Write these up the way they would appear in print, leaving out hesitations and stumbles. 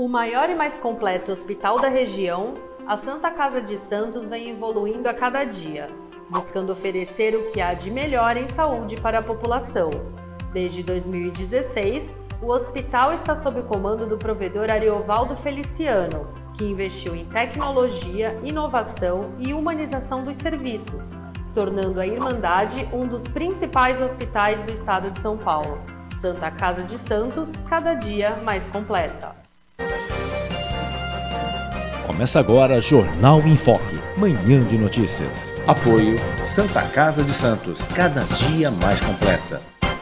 O maior e mais completo hospital da região, a Santa Casa de Santos vem evoluindo a cada dia, buscando oferecer o que há de melhor em saúde para a população. Desde 2016, o hospital está sob o comando do provedor Ariovaldo Feliciano, que investiu em tecnologia, inovação e humanização dos serviços, tornando a Irmandade um dos principais hospitais do estado de São Paulo. Santa Casa de Santos, cada dia mais completa. Começa agora Jornal em Foque, manhã de notícias. Apoio Santa Casa de Santos, cada dia mais completa.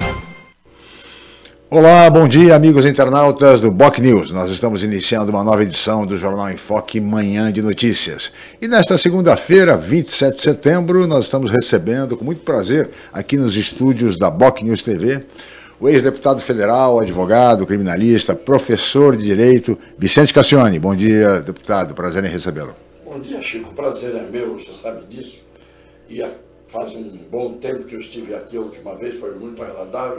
Olá, bom dia amigos internautas do Boc News. Nós estamos iniciando uma nova edição do Jornal em Foque, manhã de notícias. E nesta segunda-feira, 27 de setembro, nós estamos recebendo com muito prazer aqui nos estúdios da Boc News TV o ex-deputado federal, advogado, criminalista, professor de Direito, Vicente Cassione. Bom dia, deputado. Prazer em recebê-lo. Bom dia, Chico. O prazer é meu, você sabe disso. E faz um bom tempo que eu estive aqui a última vez, foi muito agradável.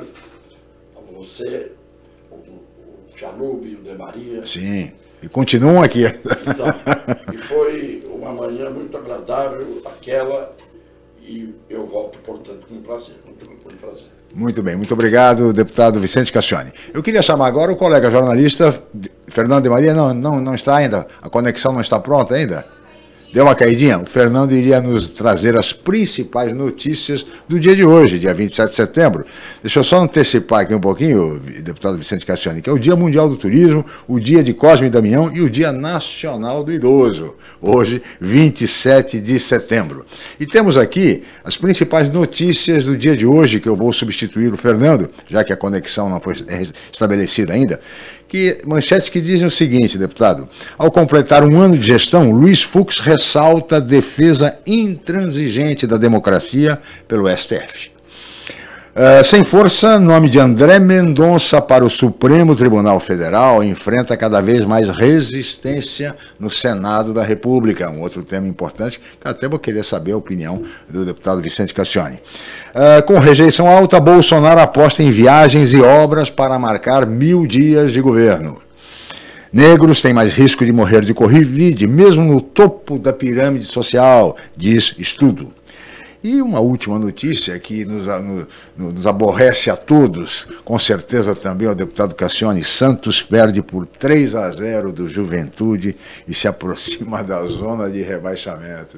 Você, o Chalub e o De Maria. Sim, e continuam aqui. Então, e foi uma manhã muito agradável aquela, e eu volto, portanto, com prazer, muito prazer. Muito bem, muito obrigado, deputado Vicente Cassione. Eu queria chamar agora o colega jornalista Fernando De Maria. Não está ainda, a conexão não está pronta ainda? Deu uma caidinha? O Fernando iria nos trazer as principais notícias do dia de hoje, dia 27 de setembro. Deixa eu só antecipar aqui um pouquinho, deputado Vicente Cassione, que é o Dia Mundial do Turismo, o Dia de Cosme e Damião e o Dia Nacional do Idoso, hoje, 27 de setembro. E temos aqui as principais notícias do dia de hoje, que eu vou substituir o Fernando, já que a conexão não foi estabelecida ainda. Manchetes que dizem o seguinte, deputado: ao completar um ano de gestão, Luiz Fux ressalta a defesa intransigente da democracia pelo STF. Sem força, nome de André Mendonça para o Supremo Tribunal Federal enfrenta cada vez mais resistência no Senado da República. Um outro tema importante, que até vou querer saber a opinião do deputado Vicente Cassione. Com rejeição alta, Bolsonaro aposta em viagens e obras para marcar 1000 dias de governo. Negros têm mais risco de morrer de Covid, mesmo no topo da pirâmide social, diz estudo. E uma última notícia que nos aborrece a todos, com certeza também ao deputado Cassione: Santos perde por 3-0 do Juventude e se aproxima da zona de rebaixamento.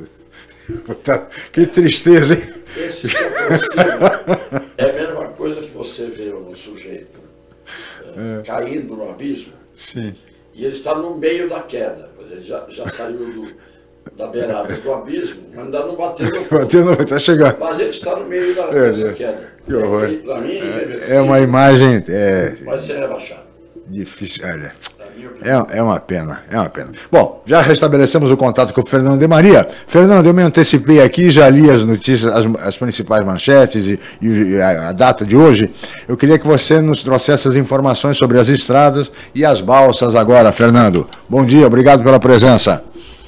Que tristeza, hein? Esse se aproxima é a mesma coisa que você vê um sujeito caindo no abismo. Sim. E ele está no meio da queda, ele já saiu da beirada do abismo, mas ainda não bateu no fundo. Está chegando. Mas ele está no meio dessa queda. Que horror. Para mim, é uma imagem... vai ser rebaixado. Difícil, olha. É uma pena, é uma pena. Bom, já restabelecemos o contato com o Fernando De Maria. Fernando, eu me antecipei aqui, já li as notícias, as principais manchetes e a data de hoje. Eu queria que você nos trouxesse as informações sobre as estradas e as balsas agora, Fernando. Bom dia, obrigado pela presença.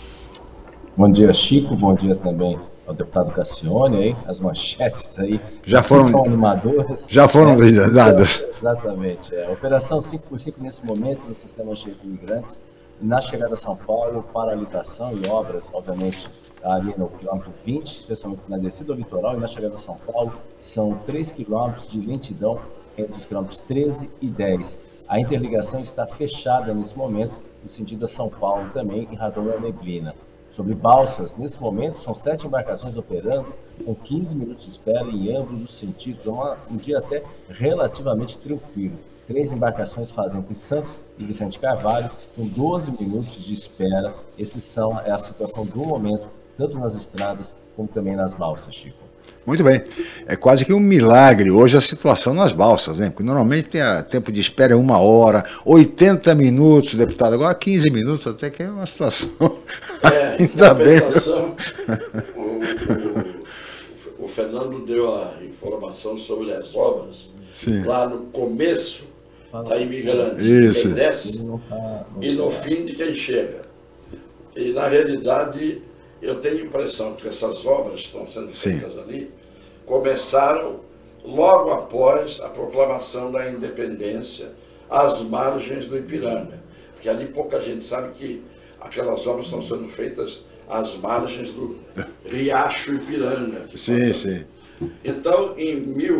Bom dia, Chico. Bom dia também ao deputado Cassione. Aí, as manchetes aí já foram animadoras. Já foram dadas. Exatamente. Operação 5x5 nesse momento no sistema cheio de imigrantes. Na chegada a São Paulo, paralisação e obras, obviamente, ali no quilômetro 20, especialmente na descida do litoral. E na chegada a São Paulo, são 3 quilômetros de lentidão entre os quilômetros 13 e 10. A interligação está fechada nesse momento, no sentido a São Paulo também, em razão da neblina. Sobre balsas, nesse momento, são 7 embarcações operando, com 15 minutos de espera em ambos os sentidos. Um dia até relativamente tranquilo. 3 embarcações fazem entre Santos e Vicente Carvalho, com 12 minutos de espera. É a situação do momento, tanto nas estradas como também nas balsas, Chico. Muito bem. É quase que um milagre hoje a situação nas balsas, né? Porque normalmente tem tempo de espera 1 hora, 80 minutos, deputado. Agora 15 minutos, até que é uma situação... Ainda bem. O Fernando deu a informação sobre as obras. Sim. Lá no começo da imigrante. Isso. Quem desce e no fim de quem chega. E na realidade... Eu tenho a impressão que essas obras que estão sendo feitas ali começaram logo após a proclamação da independência às margens do Ipiranga. porque ali pouca gente sabe que aquelas obras estão sendo feitas às margens do Riacho Ipiranga. Sim, sim. Então, em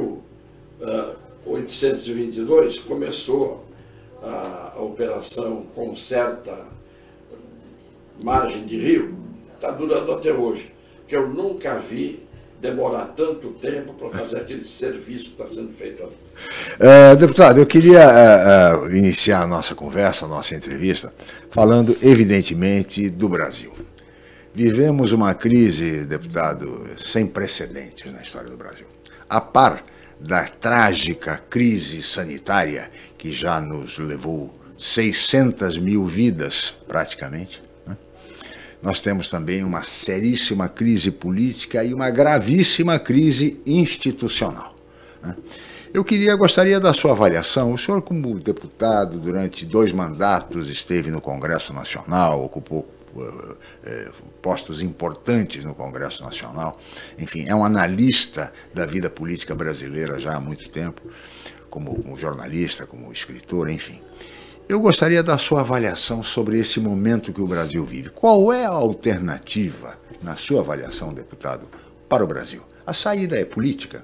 1822, começou a operação Conserta Margem de Rio, está durando até hoje, que eu nunca vi demorar tanto tempo para fazer aquele serviço que está sendo feito ali. Deputado, eu queria iniciar a nossa conversa, a nossa entrevista, falando evidentemente do Brasil. Vivemos uma crise, deputado, sem precedentes na história do Brasil. A par da trágica crise sanitária, que já nos levou 600 mil vidas, praticamente, né? Nós temos também uma seríssima crise política e uma gravíssima crise institucional, né? Gostaria da sua avaliação. O senhor, como deputado, durante 2 mandatos, esteve no Congresso Nacional, ocupou postos importantes no Congresso Nacional, enfim, é um analista da vida política brasileira já há muito tempo, como jornalista, como escritor, enfim. Eu gostaria da sua avaliação sobre esse momento que o Brasil vive. Qual é a alternativa, na sua avaliação, deputado, para o Brasil? A saída é política?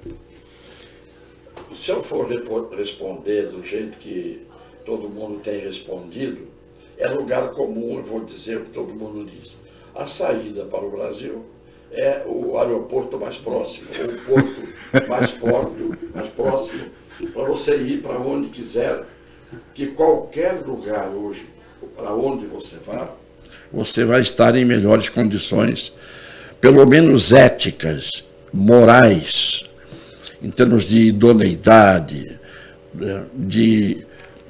Se eu for responder do jeito que todo mundo tem respondido, é lugar comum, eu vou dizer o que todo mundo diz. A saída para o Brasil é o aeroporto mais próximo, o porto mais próximo, para você ir para onde quiser, que qualquer lugar hoje, para onde você vá, você vai estar em melhores condições, pelo menos éticas, morais, em termos de idoneidade, de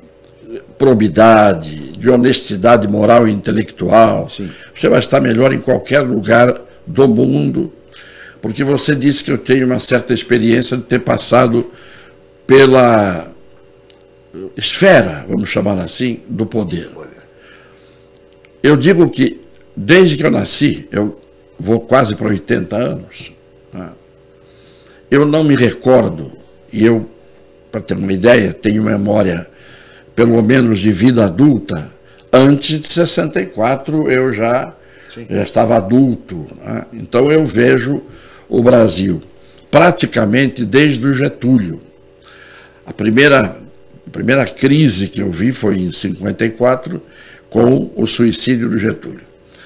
probidade, de honestidade moral e intelectual. Sim. Você vai estar melhor em qualquer lugar do mundo, porque você disse que eu tenho uma certa experiência de ter passado pela esfera, vamos chamar assim, do poder. Eu digo que, desde que eu nasci, eu vou quase para 80 anos, né? Eu não me recordo, e eu, para ter uma ideia, tenho memória pelo menos de vida adulta, antes de 64 eu já estava adulto, né? Então eu vejo o Brasil praticamente desde o Getúlio. A primeira crise que eu vi foi em 54, com o suicídio do Getúlio.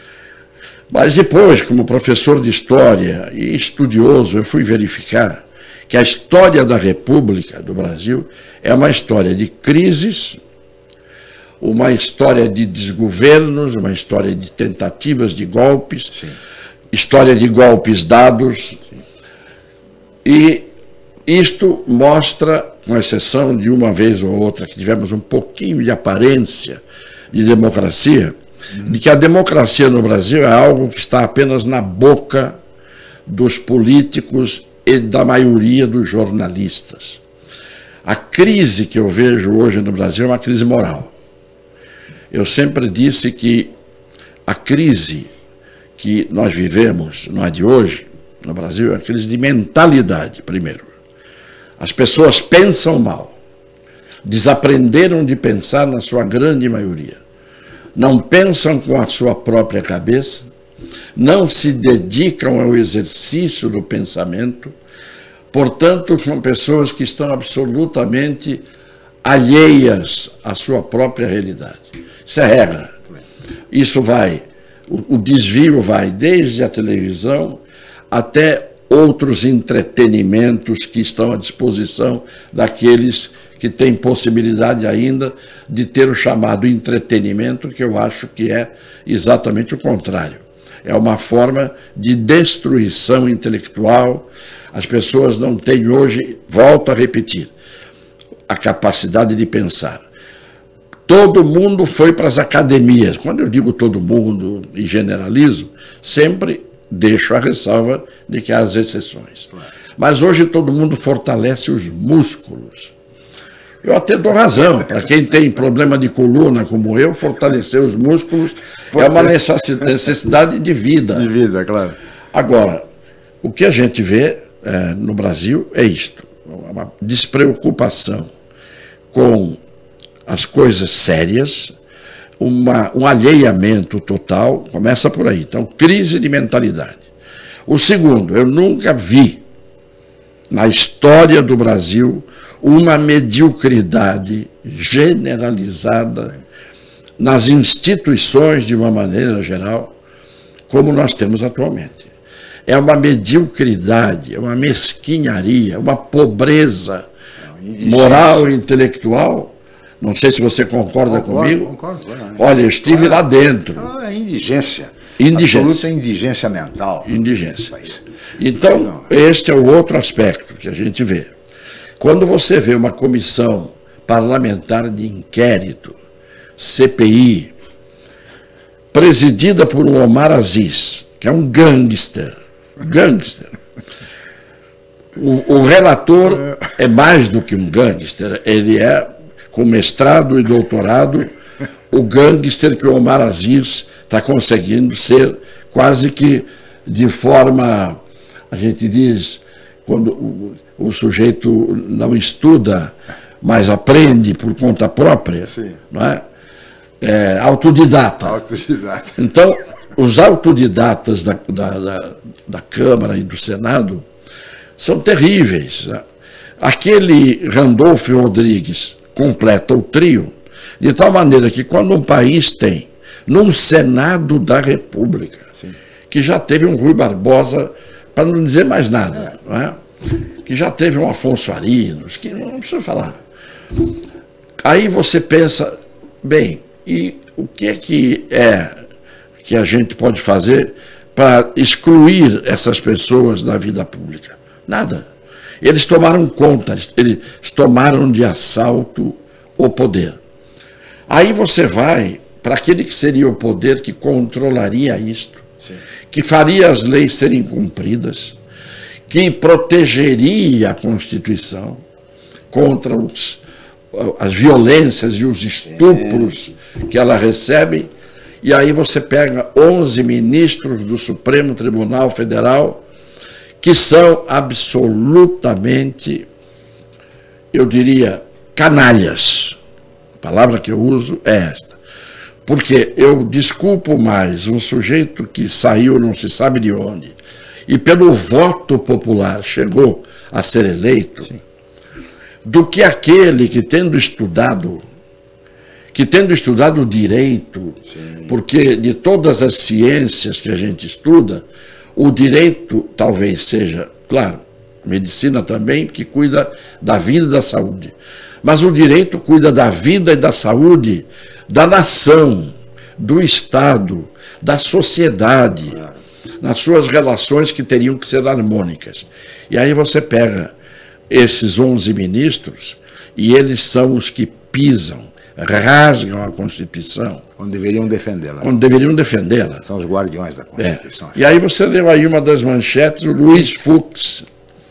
Mas depois, como professor de história e estudioso, eu fui verificar que a história da República do Brasil é uma história de crises, uma história de desgovernos, uma história de tentativas de golpes, sim, história de golpes dados. Sim. E isto mostra, com exceção de uma vez ou outra que tivemos um pouquinho de aparência de democracia, de que a democracia no Brasil é algo que está apenas na boca dos políticos e da maioria dos jornalistas. A crise que eu vejo hoje no Brasil é uma crise moral. Eu sempre disse que a crise que nós vivemos, não é de hoje, no Brasil, é uma crise de mentalidade, primeiro. As pessoas pensam mal, desaprenderam de pensar na sua grande maioria. Não pensam com a sua própria cabeça, não se dedicam ao exercício do pensamento, portanto, são pessoas que estão absolutamente alheias à sua própria realidade. Isso é regra. Isso vai, o desvio vai desde a televisão até outros entretenimentos que estão à disposição daqueles que têm possibilidade ainda de ter o chamado entretenimento, que eu acho que é exatamente o contrário. É uma forma de destruição intelectual. As pessoas não têm hoje, volto a repetir, a capacidade de pensar. Todo mundo foi para as academias. Quando eu digo todo mundo e generalizo, sempre deixo a ressalva de que há as exceções. Mas hoje todo mundo fortalece os músculos. Eu até dou razão. Para quem tem problema de coluna como eu, fortalecer os músculos é uma necessidade de vida. De vida, claro. Agora, o que a gente vê no Brasil é isto. Uma despreocupação com as coisas sérias, um alheamento total, começa por aí. Então, crise de mentalidade. O segundo, eu nunca vi na história do Brasil uma mediocridade generalizada nas instituições de uma maneira geral, como nós temos atualmente. É uma mediocridade, é uma mesquinharia, uma pobreza moral e intelectual. Não sei se você concorda comigo. Concordo. Olha, eu estive lá dentro. É indigência. Indigência. Absoluta indigência mental. Indigência. Então, este é o outro aspecto que a gente vê. Quando você vê uma comissão parlamentar de inquérito, CPI, presidida por um Omar Aziz, que é um gangster. O relator é mais do que um gangster, ele é, com mestrado e doutorado, o gangster que o Omar Aziz está conseguindo ser quase que de forma, a gente diz, quando o sujeito não estuda, mas aprende por conta própria, não é? Autodidata. Então, os autodidatas da Câmara e do Senado são terríveis. Né? Aquele Randolfo Rodrigues completa o trio, de tal maneira que quando um país tem, num Senado da República, que já teve um Rui Barbosa, para não dizer mais nada, não é? Que já teve um Afonso Arinos, que não precisa falar. Aí você pensa, bem, e o que é que a gente pode fazer para excluir essas pessoas da vida pública? Nada. Eles tomaram conta, eles tomaram de assalto o poder. Aí você vai para aquele que seria o poder que controlaria isto, que faria as leis serem cumpridas, que protegeria a Constituição contra as violências e os estupros que ela recebe, e aí você pega 11 ministros do Supremo Tribunal Federal que são absolutamente, eu diria, canalhas. A palavra que eu uso é esta. Porque eu desculpo mais um sujeito que saiu não se sabe de onde e pelo voto popular chegou a ser eleito, do que aquele que tendo estudado direito, porque de todas as ciências que a gente estuda, o direito talvez seja, claro, medicina também, que cuida da vida e da saúde, mas o direito cuida da vida e da saúde da nação, do Estado, da sociedade, nas suas relações que teriam que ser harmônicas. E aí você pega esses 11 ministros e eles são os que pisam, rasgam a Constituição. Quando deveriam defendê-la. São os guardiões da Constituição. E aí você leu aí uma das manchetes, o Luiz Fux.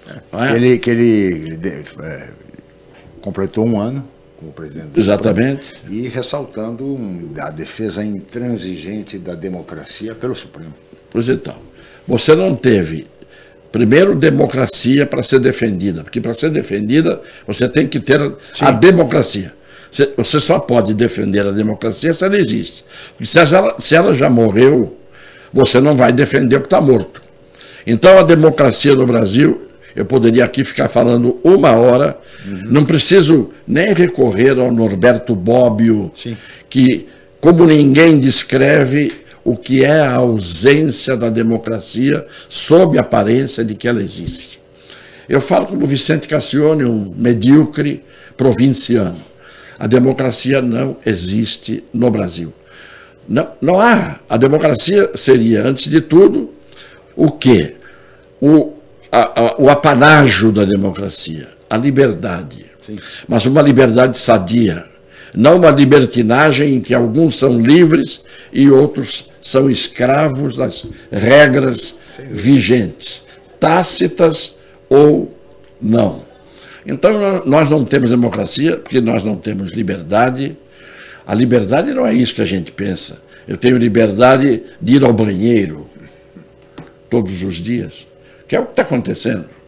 Ele completou um ano como presidente do Exatamente. Supremo, e ressaltando a defesa intransigente da democracia pelo Supremo. Pois então, você não teve, primeiro, democracia para ser defendida, porque para ser defendida você tem que ter a democracia. Você só pode defender a democracia se ela existe. Porque se ela já morreu, você não vai defender o que está morto. Então a democracia no Brasil, eu poderia aqui ficar falando uma hora, não preciso nem recorrer ao Norberto Bobbio, que, como ninguém descreve o que é a ausência da democracia sob a aparência de que ela existe. Eu falo como Vicente Cassione, um medíocre provinciano. A democracia não existe no Brasil. Não há. A democracia seria, antes de tudo, o quê? O apanágio da democracia, a liberdade. Mas uma liberdade sadia. Não uma libertinagem em que alguns são livres e outros são escravos das regras vigentes, tácitas ou não. Então, nós não temos democracia porque nós não temos liberdade. A liberdade não é isso que a gente pensa. Eu tenho liberdade de ir ao banheiro todos os dias, que é o que está acontecendo.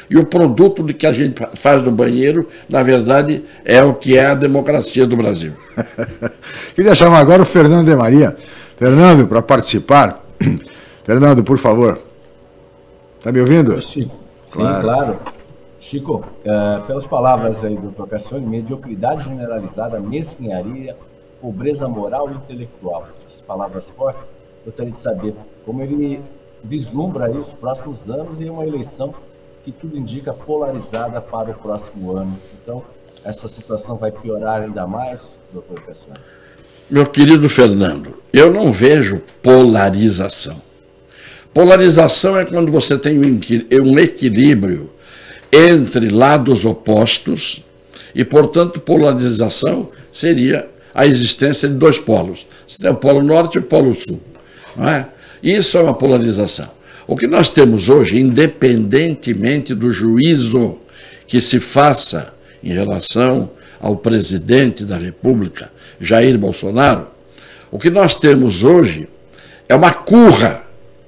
e o produto do que a gente faz no banheiro, na verdade, é o que é a democracia do Brasil. Queria chamar agora o Fernando de Maria. Fernando, para participar. Fernando, por favor. Está me ouvindo? Chico. Sim, claro. Chico, pelas palavras aí do Dr. Cassione, mediocridade generalizada, mesquinharia, pobreza moral e intelectual. Essas palavras fortes, gostaria de saber como ele vislumbra aí os próximos anos e uma eleição que tudo indica polarizada para o próximo ano. Então, essa situação vai piorar ainda mais, Dr. Cassione? Meu querido Fernando, eu não vejo polarização. Polarização é quando você tem um equilíbrio entre lados opostos e, portanto, polarização seria a existência de dois polos. Você tem o polo norte e o polo sul. Não é? Isso é uma polarização. O que nós temos hoje, independentemente do juízo que se faça em relação ao presidente da República, Jair Bolsonaro, o que nós temos hoje é uma curra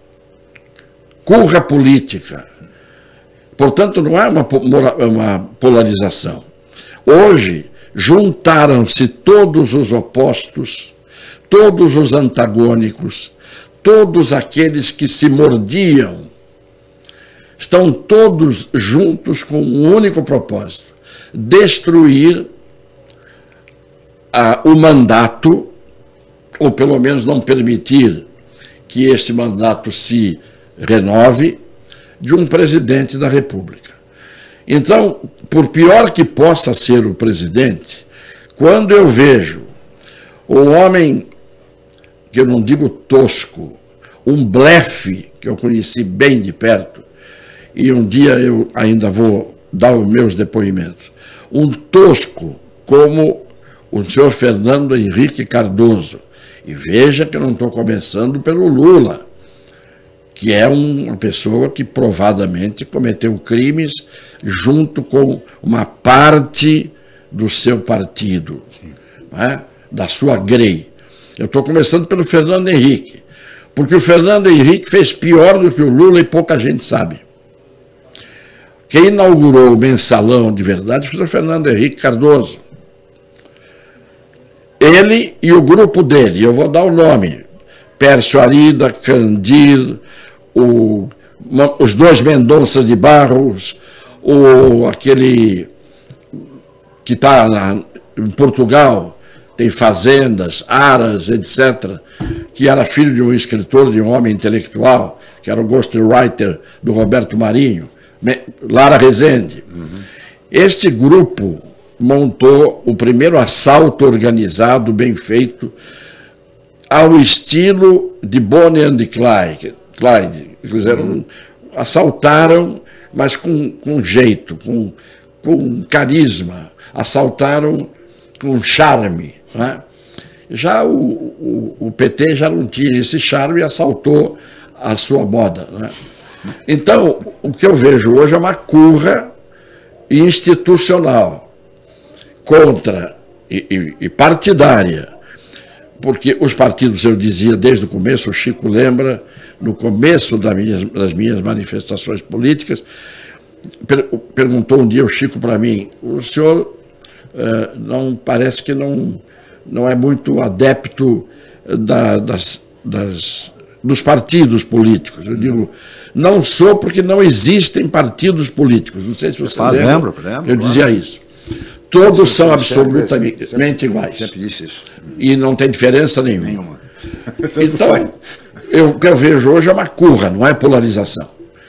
política. Portanto, não é uma polarização. Hoje, juntaram-se todos os opostos, todos os antagônicos, todos aqueles que se mordiam, estão todos juntos com um único propósito: destruir o mandato, ou pelo menos não permitir que este mandato se renove, de um presidente da República. Então, por pior que possa ser o presidente, quando eu vejo o homem, que eu não digo tosco, um blefe que eu conheci bem de perto, e um dia eu ainda vou dar os meus depoimentos, um tosco como o senhor Fernando Henrique Cardoso, e veja que eu não estou começando pelo Lula, que é uma pessoa que provadamente cometeu crimes junto com uma parte do seu partido, né? Da sua grei. Eu estou começando pelo Fernando Henrique, porque o Fernando Henrique fez pior do que o Lula e pouca gente sabe. Quem inaugurou o mensalão de verdade foi o Fernando Henrique Cardoso. Ele e o grupo dele, eu vou dar o nome: Pércio Arida, Candir, os dois Mendonças de Barros, aquele que está em Portugal, tem fazendas, aras, etc., que era filho de um escritor, de um homem intelectual, que era o ghostwriter do Roberto Marinho, Lara Rezende. Este grupo montou o primeiro assalto organizado, bem feito, ao estilo de Bonnie and Clyde. Assaltaram, mas com jeito, com carisma, assaltaram com charme. Né? Já o PT já não tinha esse charme e assaltou a sua moda. Né? Então, o que eu vejo hoje é uma curra institucional contra e partidária, porque os partidos, eu dizia desde o começo, o Chico lembra, no começo das minhas manifestações políticas, perguntou um dia o Chico para mim: o senhor não parece que não é muito adepto dos partidos políticos. Eu digo, não sou, porque não existem partidos políticos. Não sei se você lembra. Lembro, eu dizia isso. Todos são absolutamente iguais. Sempre disse isso. E não tem diferença nenhuma. Então, o que eu vejo hoje é uma curra, não é polarização.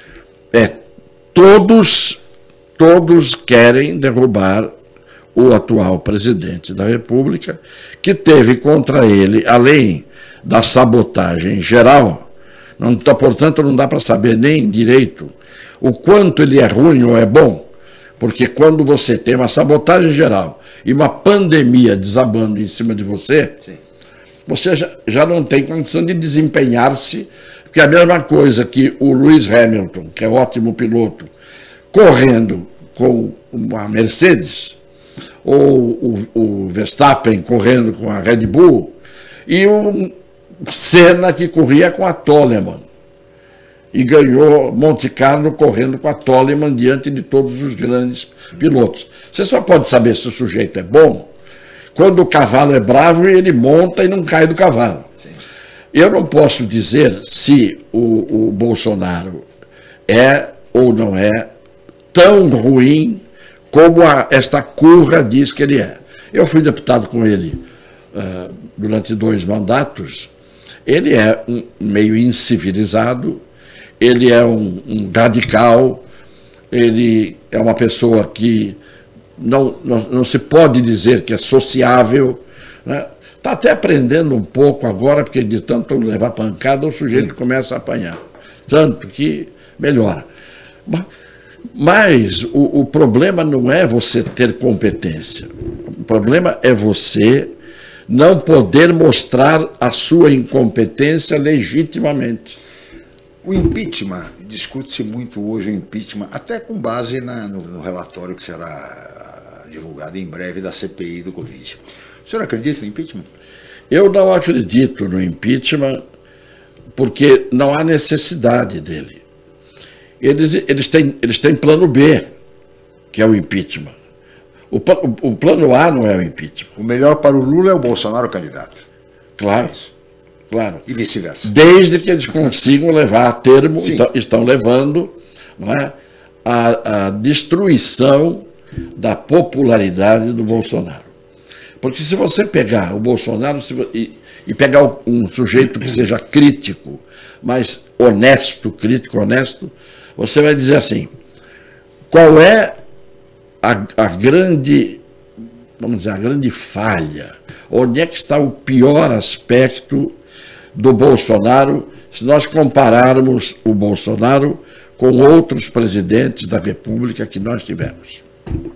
Todos querem derrubar o atual presidente da República, que teve contra ele, além da sabotagem geral, portanto não dá para saber nem direito o quanto ele é ruim ou é bom, porque quando você tem uma sabotagem geral e uma pandemia desabando em cima de você, sim, você já não tem condição de desempenhar-se, porque é a mesma coisa que o Lewis Hamilton, que é ótimo piloto, correndo com uma Mercedes, ou o Verstappen correndo com a Red Bull, e o Senna que corria com a Toleman. e ganhou Monte Carlo correndo com a Toleman diante de todos os grandes pilotos. Você só pode saber se o sujeito é bom quando o cavalo é bravo e ele monta e não cai do cavalo. Sim. Eu não posso dizer se o Bolsonaro é ou não é tão ruim como esta curra diz que ele é. Eu fui deputado com ele durante 2 mandatos. Ele é meio incivilizado, ele é um radical, ele é uma pessoa que não se pode dizer que é sociável, né? Está até aprendendo um pouco agora, porque de tanto levar pancada, o sujeito começa a apanhar. Tanto que melhora. Mas o problema não é você ter competência. O problema é você não poder mostrar a sua incompetência legitimamente. O impeachment, discute-se muito hoje o impeachment, até com base no relatório que será divulgado em breve da CPI do Covid. O senhor acredita no impeachment? Eu não acredito no impeachment porque não há necessidade dele. Eles têm plano B, que é o impeachment. O plano A não é o impeachment. O melhor para o Lula é o Bolsonaro candidato. Claro, claro. E vice-versa. Desde que eles consigam levar a termo, estão levando, não é, a destruição da popularidade do Bolsonaro. Porque se você pegar o Bolsonaro e pegar um sujeito que seja crítico, mas crítico honesto, você vai dizer assim, qual é a grande, vamos dizer, a grande falha? Onde é que está o pior aspecto do Bolsonaro, se nós compararmos o Bolsonaro com outros presidentes da República que nós tivemos?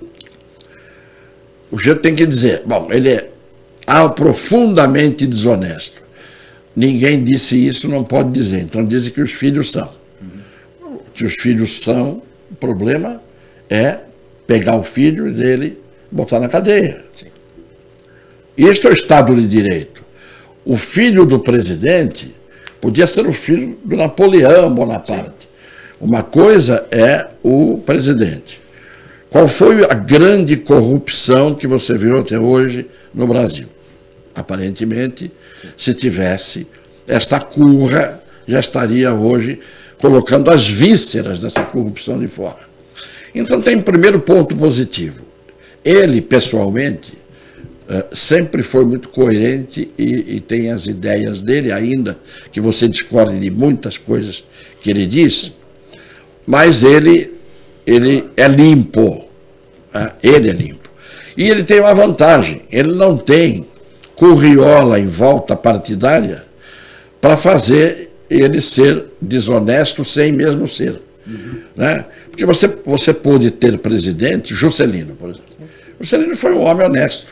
O jeito tem que dizer, bom, ele é profundamente desonesto. Ninguém disse isso, não pode dizer. Então dizem que os filhos são. Se os filhos são, o problema é pegar o filho dele e botar na cadeia. Sim. Isto é o Estado de Direito. O filho do presidente podia ser o filho do Napoleão Bonaparte. Sim. Uma coisa é o presidente. Qual foi a grande corrupção que você viu até hoje no Brasil? Aparentemente, se tivesse esta curra, já estaria hoje colocando as vísceras dessa corrupção de fora. Então tem um primeiro ponto positivo. Ele, pessoalmente, sempre foi muito coerente e tem as ideias dele, ainda que você discorde de muitas coisas que ele diz, mas ele é limpo. Ele é limpo. E ele tem uma vantagem, ele não tem curriola em volta partidária para fazer ele ser desonesto sem mesmo ser. Né? Porque você pôde ter presidente, Juscelino, por exemplo. Juscelino foi um homem honesto.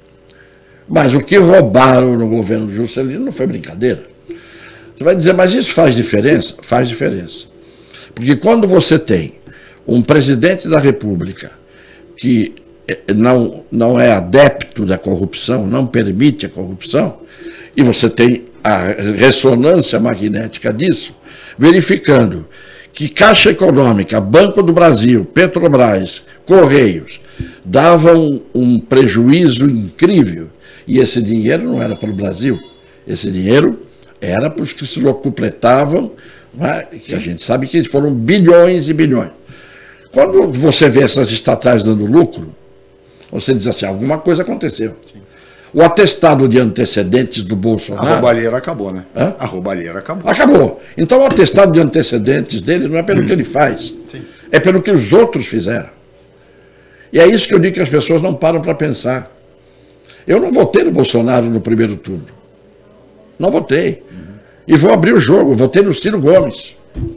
Mas o que roubaram no governo de Juscelino não foi brincadeira. Você vai dizer, mas isso faz diferença? Faz diferença. Porque quando você tem um presidente da República que não é adepto da corrupção, não permite a corrupção, e você tem a ressonância magnética disso, verificando que Caixa Econômica, Banco do Brasil, Petrobras, Correios, davam um prejuízo incrível, e esse dinheiro não era para o Brasil, esse dinheiro era para os que se locupletavam, que a gente sabe que foram bilhões e bilhões. Quando você vê essas estatais dando lucro, você diz assim, alguma coisa aconteceu. Sim. O atestado de antecedentes do Bolsonaro... A roubalheira acabou, né? Hã? A roubalheira acabou. Acabou. Então o atestado de antecedentes dele não é pelo que ele faz, sim, é pelo que os outros fizeram. E é isso que eu digo que as pessoas não param para pensar. Eu não votei no Bolsonaro no primeiro turno. Não votei. E vou abrir o jogo, votei no Ciro Gomes.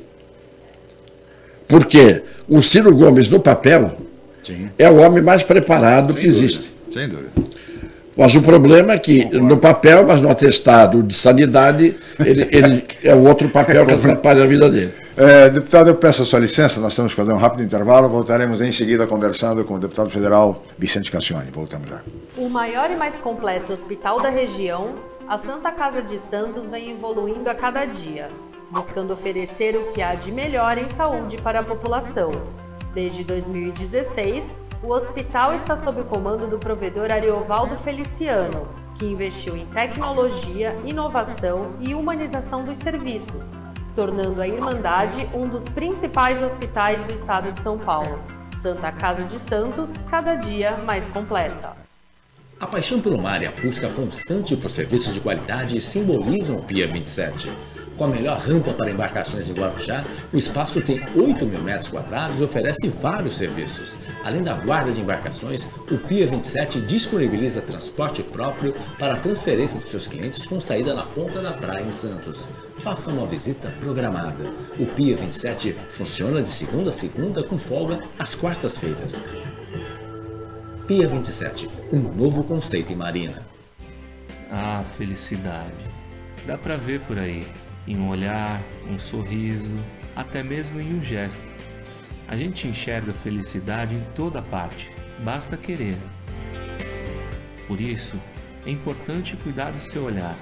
Porque o Ciro Gomes, no papel, sim, é o homem mais preparado que existe. Sem dúvida. Mas o problema é que, no papel, mas no atestado de sanidade, ele é o outro papel que atrapalha a vida dele. Deputado, eu peço a sua licença, nós temos que fazer um rápido intervalo, voltaremos em seguida conversando com o deputado federal Vicente Cassione. Voltamos já. O maior e mais completo hospital da região, a Santa Casa de Santos vem evoluindo a cada dia, buscando oferecer o que há de melhor em saúde para a população. Desde 2016, o hospital está sob o comando do provedor Ariovaldo Feliciano, que investiu em tecnologia, inovação e humanização dos serviços, tornando a Irmandade um dos principais hospitais do estado de São Paulo. Santa Casa de Santos, cada dia mais completa. A paixão pelo mar e a busca constante por serviços de qualidade simbolizam o Pier 27. Com a melhor rampa para embarcações em Guarujá, o espaço tem 8.000 metros quadrados e oferece vários serviços. Além da guarda de embarcações, o Pier 27 disponibiliza transporte próprio para a transferência dos seus clientes com saída na ponta da praia em Santos. Faça uma visita programada. O Pier 27 funciona de segunda a segunda com folga às quartas-feiras. Pier 27, um novo conceito em marina. Ah, felicidade. Dá pra ver por aí. Em um olhar, um sorriso, até mesmo em um gesto. A gente enxerga felicidade em toda parte, basta querer. Por isso, é importante cuidar do seu olhar.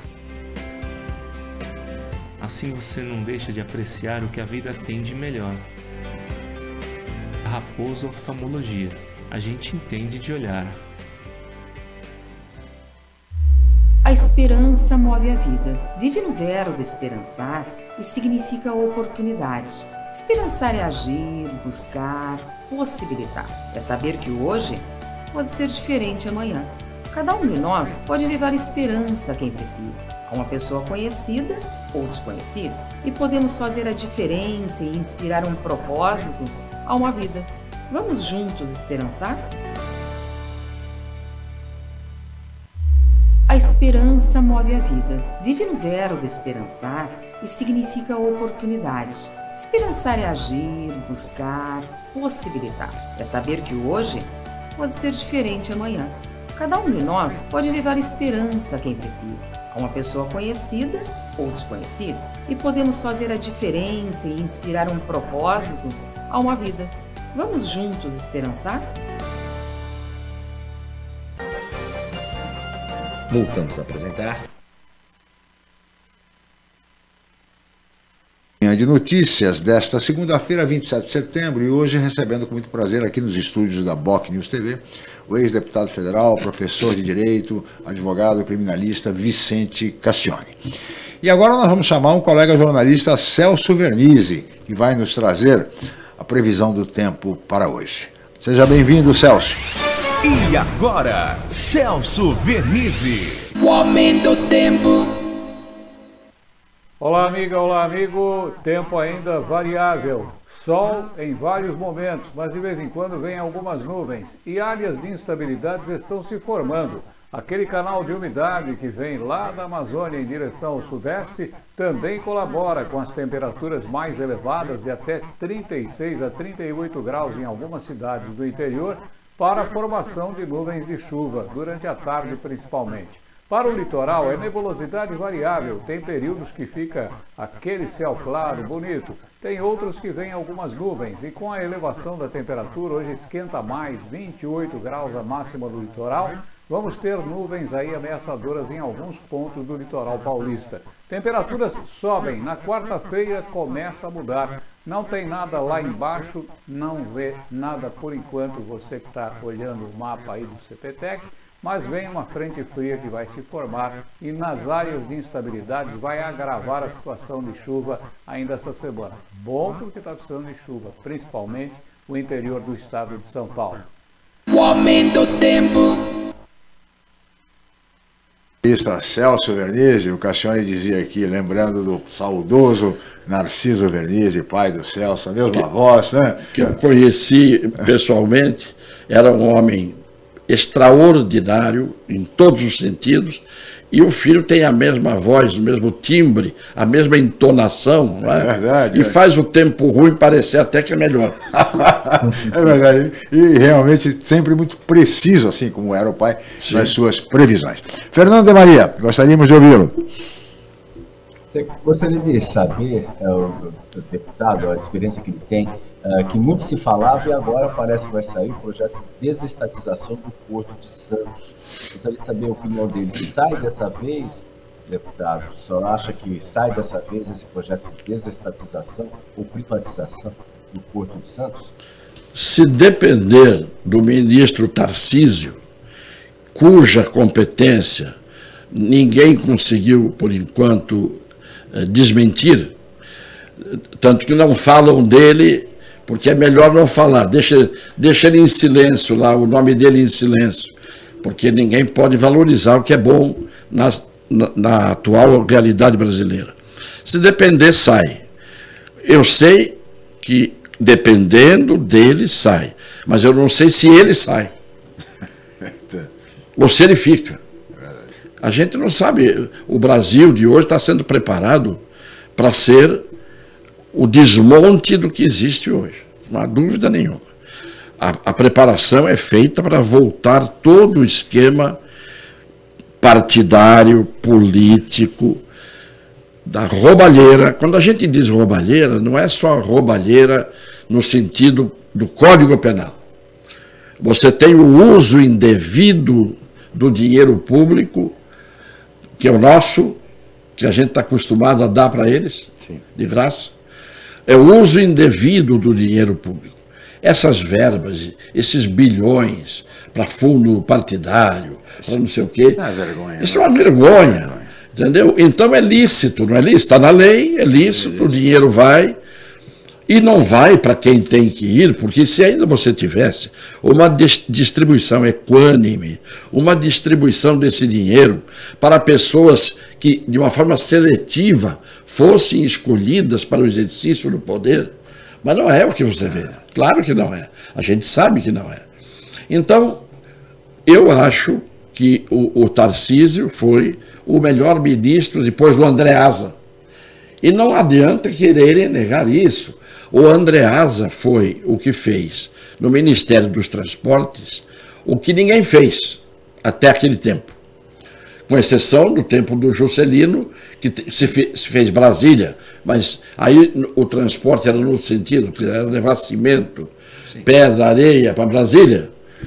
Assim você não deixa de apreciar o que a vida tem de melhor. Raposo Oftalmologia, a gente entende de olhar. A esperança move a vida. Vive no verbo esperançar e significa oportunidade. Esperançar é agir, buscar, possibilitar. É saber que o hoje pode ser diferente amanhã. Cada um de nós pode levar esperança a quem precisa, a uma pessoa conhecida ou desconhecida. E podemos fazer a diferença e inspirar um propósito a uma vida. Vamos juntos esperançar? A esperança move a vida. Vive no verbo esperançar e significa oportunidade. Esperançar é agir, buscar, possibilitar. É saber que o hoje pode ser diferente amanhã. Cada um de nós pode levar esperança a quem precisa, a uma pessoa conhecida ou desconhecida. E podemos fazer a diferença e inspirar um propósito a uma vida. Vamos juntos esperançar? Voltamos a apresentar de notícias desta segunda-feira, 27 de setembro, e hoje recebendo com muito prazer aqui nos estúdios da BOC News TV o ex-deputado federal, professor de Direito, advogado criminalista Vicente Cassione. E agora nós vamos chamar um colega jornalista, Celso Vernizzi, que vai nos trazer a previsão do tempo para hoje. Seja bem-vindo, Celso. E agora, Celso Vernizzi. O aumento do tempo. Olá, amiga, olá, amigo. Tempo ainda variável. Sol em vários momentos, mas de vez em quando vem algumas nuvens e áreas de instabilidades estão se formando. Aquele canal de umidade que vem lá da Amazônia em direção ao sudeste também colabora com as temperaturas mais elevadas de até 36 a 38 graus em algumas cidades do interior, para a formação de nuvens de chuva, durante a tarde principalmente. Para o litoral é nebulosidade variável, tem períodos que fica aquele céu claro, bonito, tem outros que vem algumas nuvens e com a elevação da temperatura, hoje esquenta mais, 28 graus a máxima do litoral, vamos ter nuvens aí ameaçadoras em alguns pontos do litoral paulista. Temperaturas sobem, na quarta-feira começa a mudar. Não tem nada lá embaixo, não vê nada por enquanto, você que está olhando o mapa aí do CPTEC, mas vem uma frente fria que vai se formar e nas áreas de instabilidades vai agravar a situação de chuva ainda essa semana. Bom porque está precisando de chuva, principalmente o interior do estado de São Paulo. O aumento do tempo. Celso Vernizzi, o Cassione dizia aqui, lembrando do saudoso Narciso Vernizzi, pai do Celso, a mesma voz, né? Que eu conheci pessoalmente, era um homem extraordinário em todos os sentidos, e o filho tem a mesma voz, o mesmo timbre, a mesma entonação, não é? Verdade. E faz o tempo ruim parecer até que é melhor. É verdade. E realmente sempre muito preciso, assim como era o pai, sim, nas suas previsões. Fernando de Maria, gostaríamos de ouvi-lo. Você gostaria de saber, o deputado, a experiência que ele tem, que muito se falava e agora parece que vai sair o projeto de desestatização do Porto de Santos. Gostaria de saber a opinião dele. Se sai dessa vez deputado, o senhor acha que sai dessa vez esse projeto de desestatização ou privatização do Porto de Santos? Se depender do ministro Tarcísio, cuja competência ninguém conseguiu, por enquanto, desmentir, tanto que não falam dele, porque é melhor não falar, deixa ele em silêncio lá, o nome dele em silêncio, porque ninguém pode valorizar o que é bom na atual realidade brasileira. Se depender, sai. Eu sei que, dependendo dele, sai, mas eu não sei se ele sai, ou se ele fica. A gente não sabe, o Brasil de hoje está sendo preparado para ser o desmonte do que existe hoje, não há dúvida nenhuma. A preparação é feita para voltar todo o esquema partidário, político, da roubalheira. Quando a gente diz roubalheira, não é só roubalheira no sentido do Código Penal. Você tem o uso indevido do dinheiro público, que é o nosso, que a gente está acostumado a dar para eles, de graça. É o uso indevido do dinheiro público. Essas verbas, esses bilhões para fundo partidário, para não sei o quê, isso é uma vergonha, entendeu? Então é lícito, não é lícito? Está na lei, é lícito, o dinheiro vai, e não vai para quem tem que ir, porque se ainda você tivesse uma distribuição equânime, uma distribuição desse dinheiro para pessoas que, de uma forma seletiva, fossem escolhidas para o exercício do poder, mas não é o que você vê. Claro que não é. A gente sabe que não é. Então, eu acho que o Tarcísio foi o melhor ministro depois do Andreasa. E não adianta quererem negar isso. O Andreasa foi o que fez no Ministério dos Transportes o que ninguém fez até aquele tempo. Com exceção do tempo do Juscelino, que se fez Brasília, mas aí o transporte era no sentido que era levar cimento, pedra, areia para Brasília,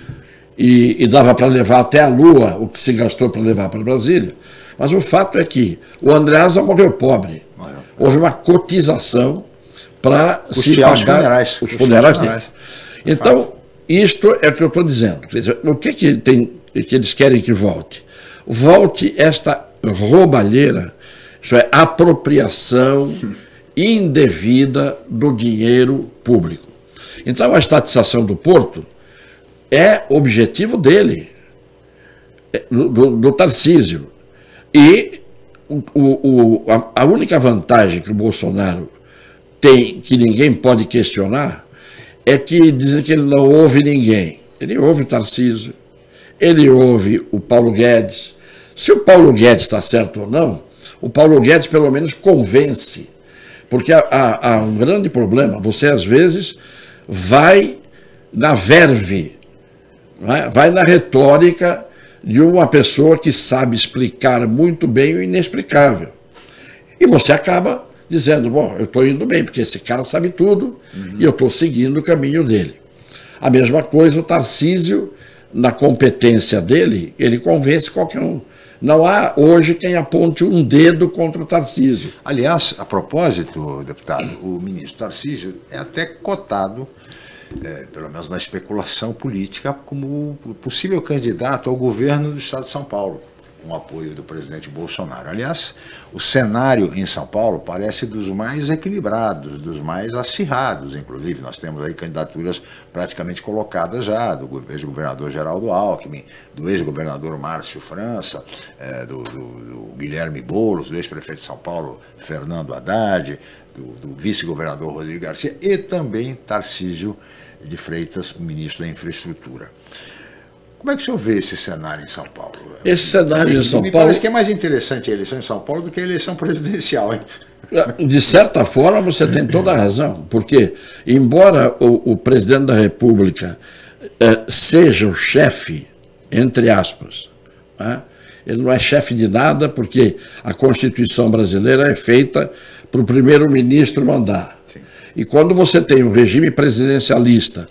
e dava para levar até a Lua o que se gastou para levar para Brasília. Mas o fato é que o Andreasa morreu pobre. Houve uma cotização para se pagar os funerais dele. Então, isto é o que eu estou dizendo. Quer dizer, o que eles querem que volte? Volte esta roubalheira, isso é, apropriação indevida do dinheiro público. Então, a estatização do Porto é objetivo dele, do Tarcísio. E a única vantagem que o Bolsonaro tem, que ninguém pode questionar, é que dizem que ele não ouve ninguém. Ele ouve o Tarcísio, ele ouve o Paulo Guedes. Se o Paulo Guedes está certo ou não, o Paulo Guedes pelo menos convence. Porque há um grande problema. Você às vezes vai na verve, não é? Vai na retórica de uma pessoa que sabe explicar muito bem o inexplicável. E você acaba dizendo, bom, eu estou indo bem, porque esse cara sabe tudo e eu estou seguindo o caminho dele. A mesma coisa o Tarcísio, na competência dele, ele convence qualquer um. Não há hoje quem aponte um dedo contra o Tarcísio. Aliás, a propósito, deputado, o ministro Tarcísio é até cotado, pelo menos na especulação política, como possível candidato ao governo do estado de São Paulo, com apoio do presidente Bolsonaro. Aliás, o cenário em São Paulo parece dos mais equilibrados, dos mais acirrados, inclusive. Nós temos aí candidaturas praticamente colocadas já, do ex-governador Geraldo Alckmin, do ex-governador Márcio França, do Guilherme Boulos, do ex-prefeito de São Paulo, Fernando Haddad, do vice-governador Rodrigo Garcia e também Tarcísio de Freitas, o ministro da Infraestrutura. Como é que o senhor vê esse cenário em São Paulo? Esse cenário em São Paulo... Me parece que é mais interessante a eleição em São Paulo do que a eleição presidencial, hein? De certa forma, você tem toda a razão, porque, embora o presidente da República seja o chefe, entre aspas, né? Ele não é chefe de nada, porque a Constituição brasileira é feita para o primeiro-ministro mandar. Sim. E quando você tem um regime presidencialista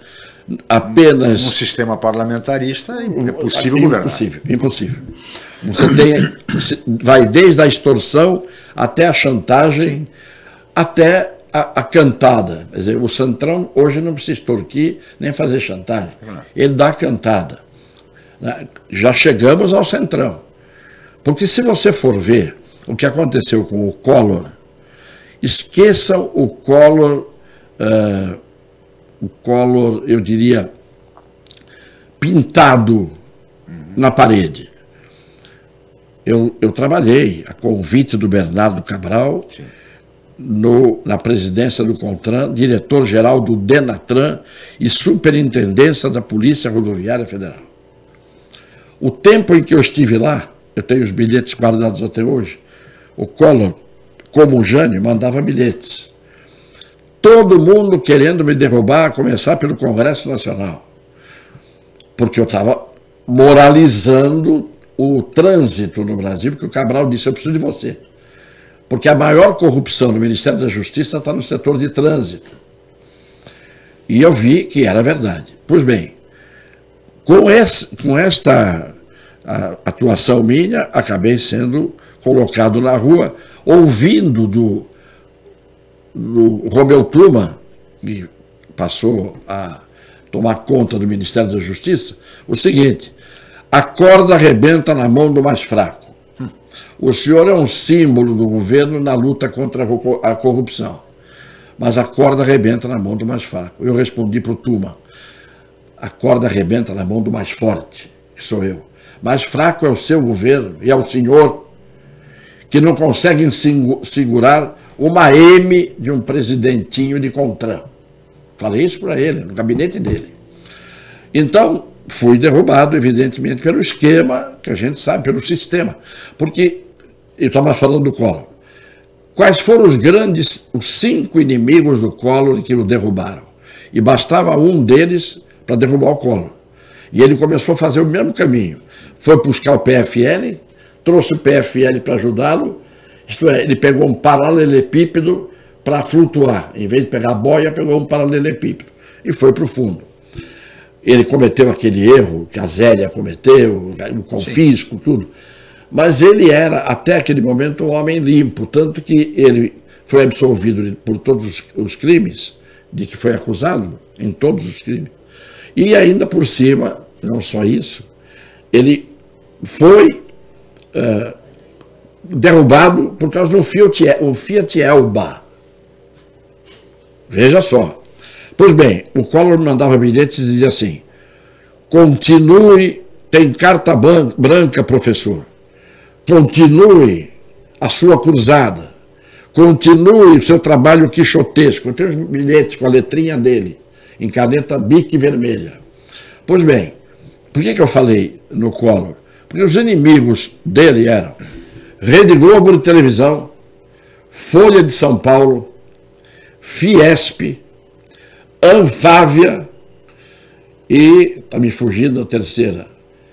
apenas... Um sistema parlamentarista é possível governar. Impossível. Você vai desde a extorsão até a chantagem, sim, até a cantada. Quer dizer, o Centrão hoje não precisa extorquir nem fazer chantagem. Ele dá a cantada. Já chegamos ao Centrão. Porque se você for ver o que aconteceu com o Collor, esqueçam o Collor, eu diria, pintado na parede. Eu trabalhei a convite do Bernardo Cabral, na presidência do CONTRAN, diretor-geral do DENATRAN e superintendência da Polícia Rodoviária Federal. O tempo em que eu estive lá, eu tenho os bilhetes guardados até hoje, o Collor, como o Jânio, mandava bilhetes. Todo mundo querendo me derrubar, a começar pelo Congresso Nacional. Porque eu estava moralizando o trânsito no Brasil, porque o Cabral disse, eu preciso de você. Porque a maior corrupção no Ministério da Justiça está no setor de trânsito. E eu vi que era verdade. Pois bem, com esta atuação minha, acabei sendo colocado na rua, ouvindo do Romeu Tuma, que passou a tomar conta do Ministério da Justiça, o seguinte: a corda arrebenta na mão do mais fraco. O senhor é um símbolo do governo na luta contra a corrupção, mas a corda arrebenta na mão do mais fraco. Eu respondi para o Tuma: a corda arrebenta na mão do mais forte, que sou eu. Mais fraco é o seu governo e é o senhor, que não conseguem segurar uma M de um presidentinho de CONTRAN. Falei isso para ele, no gabinete dele. Então, fui derrubado, evidentemente, pelo esquema, que a gente sabe, pelo sistema. Porque, eu estava falando do Collor. Quais foram os 5 inimigos do Collor que o derrubaram? E bastava um deles para derrubar o Collor. E ele começou a fazer o mesmo caminho. Foi buscar o PFL, trouxe o PFL para ajudá-lo, isto é, ele pegou um paralelepípedo para flutuar. Em vez de pegar a boia, pegou um paralelepípedo e foi para o fundo. Ele cometeu aquele erro que a Zélia cometeu, o confisco, tudo. Mas ele era, até aquele momento, um homem limpo, tanto que ele foi absolvido por todos os crimes de que foi acusado, em todos os crimes. E ainda por cima, não só isso, ele foi derrubado por causa do Fiat Elba. Veja só. Pois bem, o Collor mandava bilhetes e dizia assim: continue, tem carta branca, professor. Continue a sua cruzada. Continue o seu trabalho quixotesco. Eu tenho os bilhetes com a letrinha dele, em caneta Bic vermelha. Pois bem, por que eu falei no Collor? Porque os inimigos dele eram Rede Globo de televisão, Folha de São Paulo, Fiesp, Anfávia e, está me fugindo a terceira,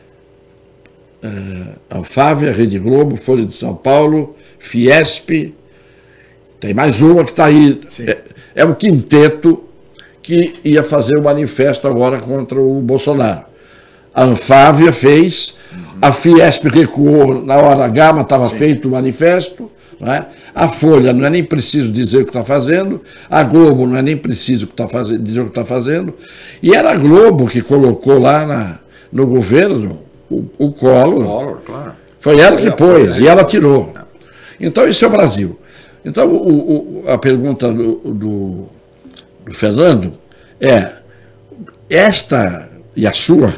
Anfávia, Rede Globo, Folha de São Paulo, Fiesp, tem mais uma que está aí, é um quinteto que ia fazer o manifesto agora contra o Bolsonaro. A Anfávia fez, a Fiesp recuou na hora H, mas estava feito o manifesto. Não é? A Folha não é nem preciso dizer o que está fazendo, a Globo não é nem preciso dizer o que está fazendo, e era a Globo que colocou lá no governo o Collor. Claro. Foi ela que pôs, e ela tirou. Então, isso é o Brasil. Então, a pergunta do Fernando é, esta e a sua,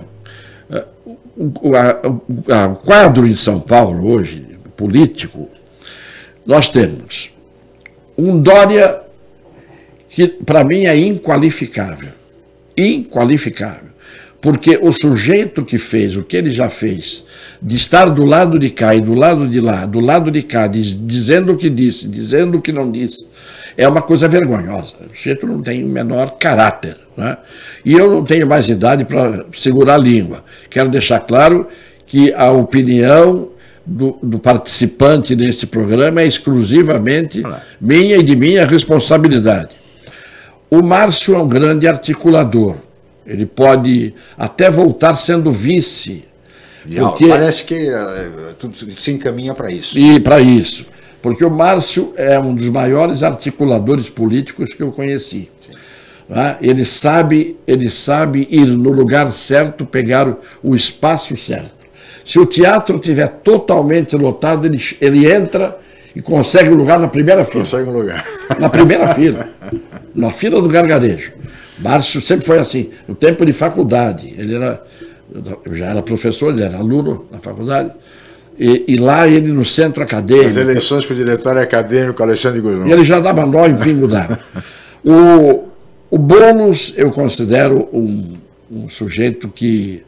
o quadro em São Paulo hoje, político, nós temos um Dória que, para mim, é inqualificável. Inqualificável. Porque o sujeito que fez o que ele já fez, de estar do lado de cá e do lado de lá, do lado de cá, dizendo o que disse, dizendo o que não disse, é uma coisa vergonhosa. O sujeito não tem o menor caráter. Né? E eu não tenho mais idade para segurar a língua. Quero deixar claro que a opinião do participante nesse programa é exclusivamente minha e de minha responsabilidade. O Márcio é um grande articulador, Ele pode até voltar sendo vice. Porque... Parece que tudo se encaminha para isso. E para isso. Porque o Márcio é um dos maiores articuladores políticos que eu conheci. Né? Ele sabe ir no lugar certo, pegar o espaço certo. Se o teatro estiver totalmente lotado, ele entra e consegue um lugar na primeira fila. Consegue um lugar. Na primeira fila. Na fila do gargarejo. Márcio sempre foi assim. No tempo de faculdade, eu já era professor, ele era aluno na faculdade. E lá ele no centro acadêmico. As eleições para o diretório acadêmico, Alexandre Guzmão. E ele já dava nó em pingo d'água. O Boulos eu considero um sujeito que...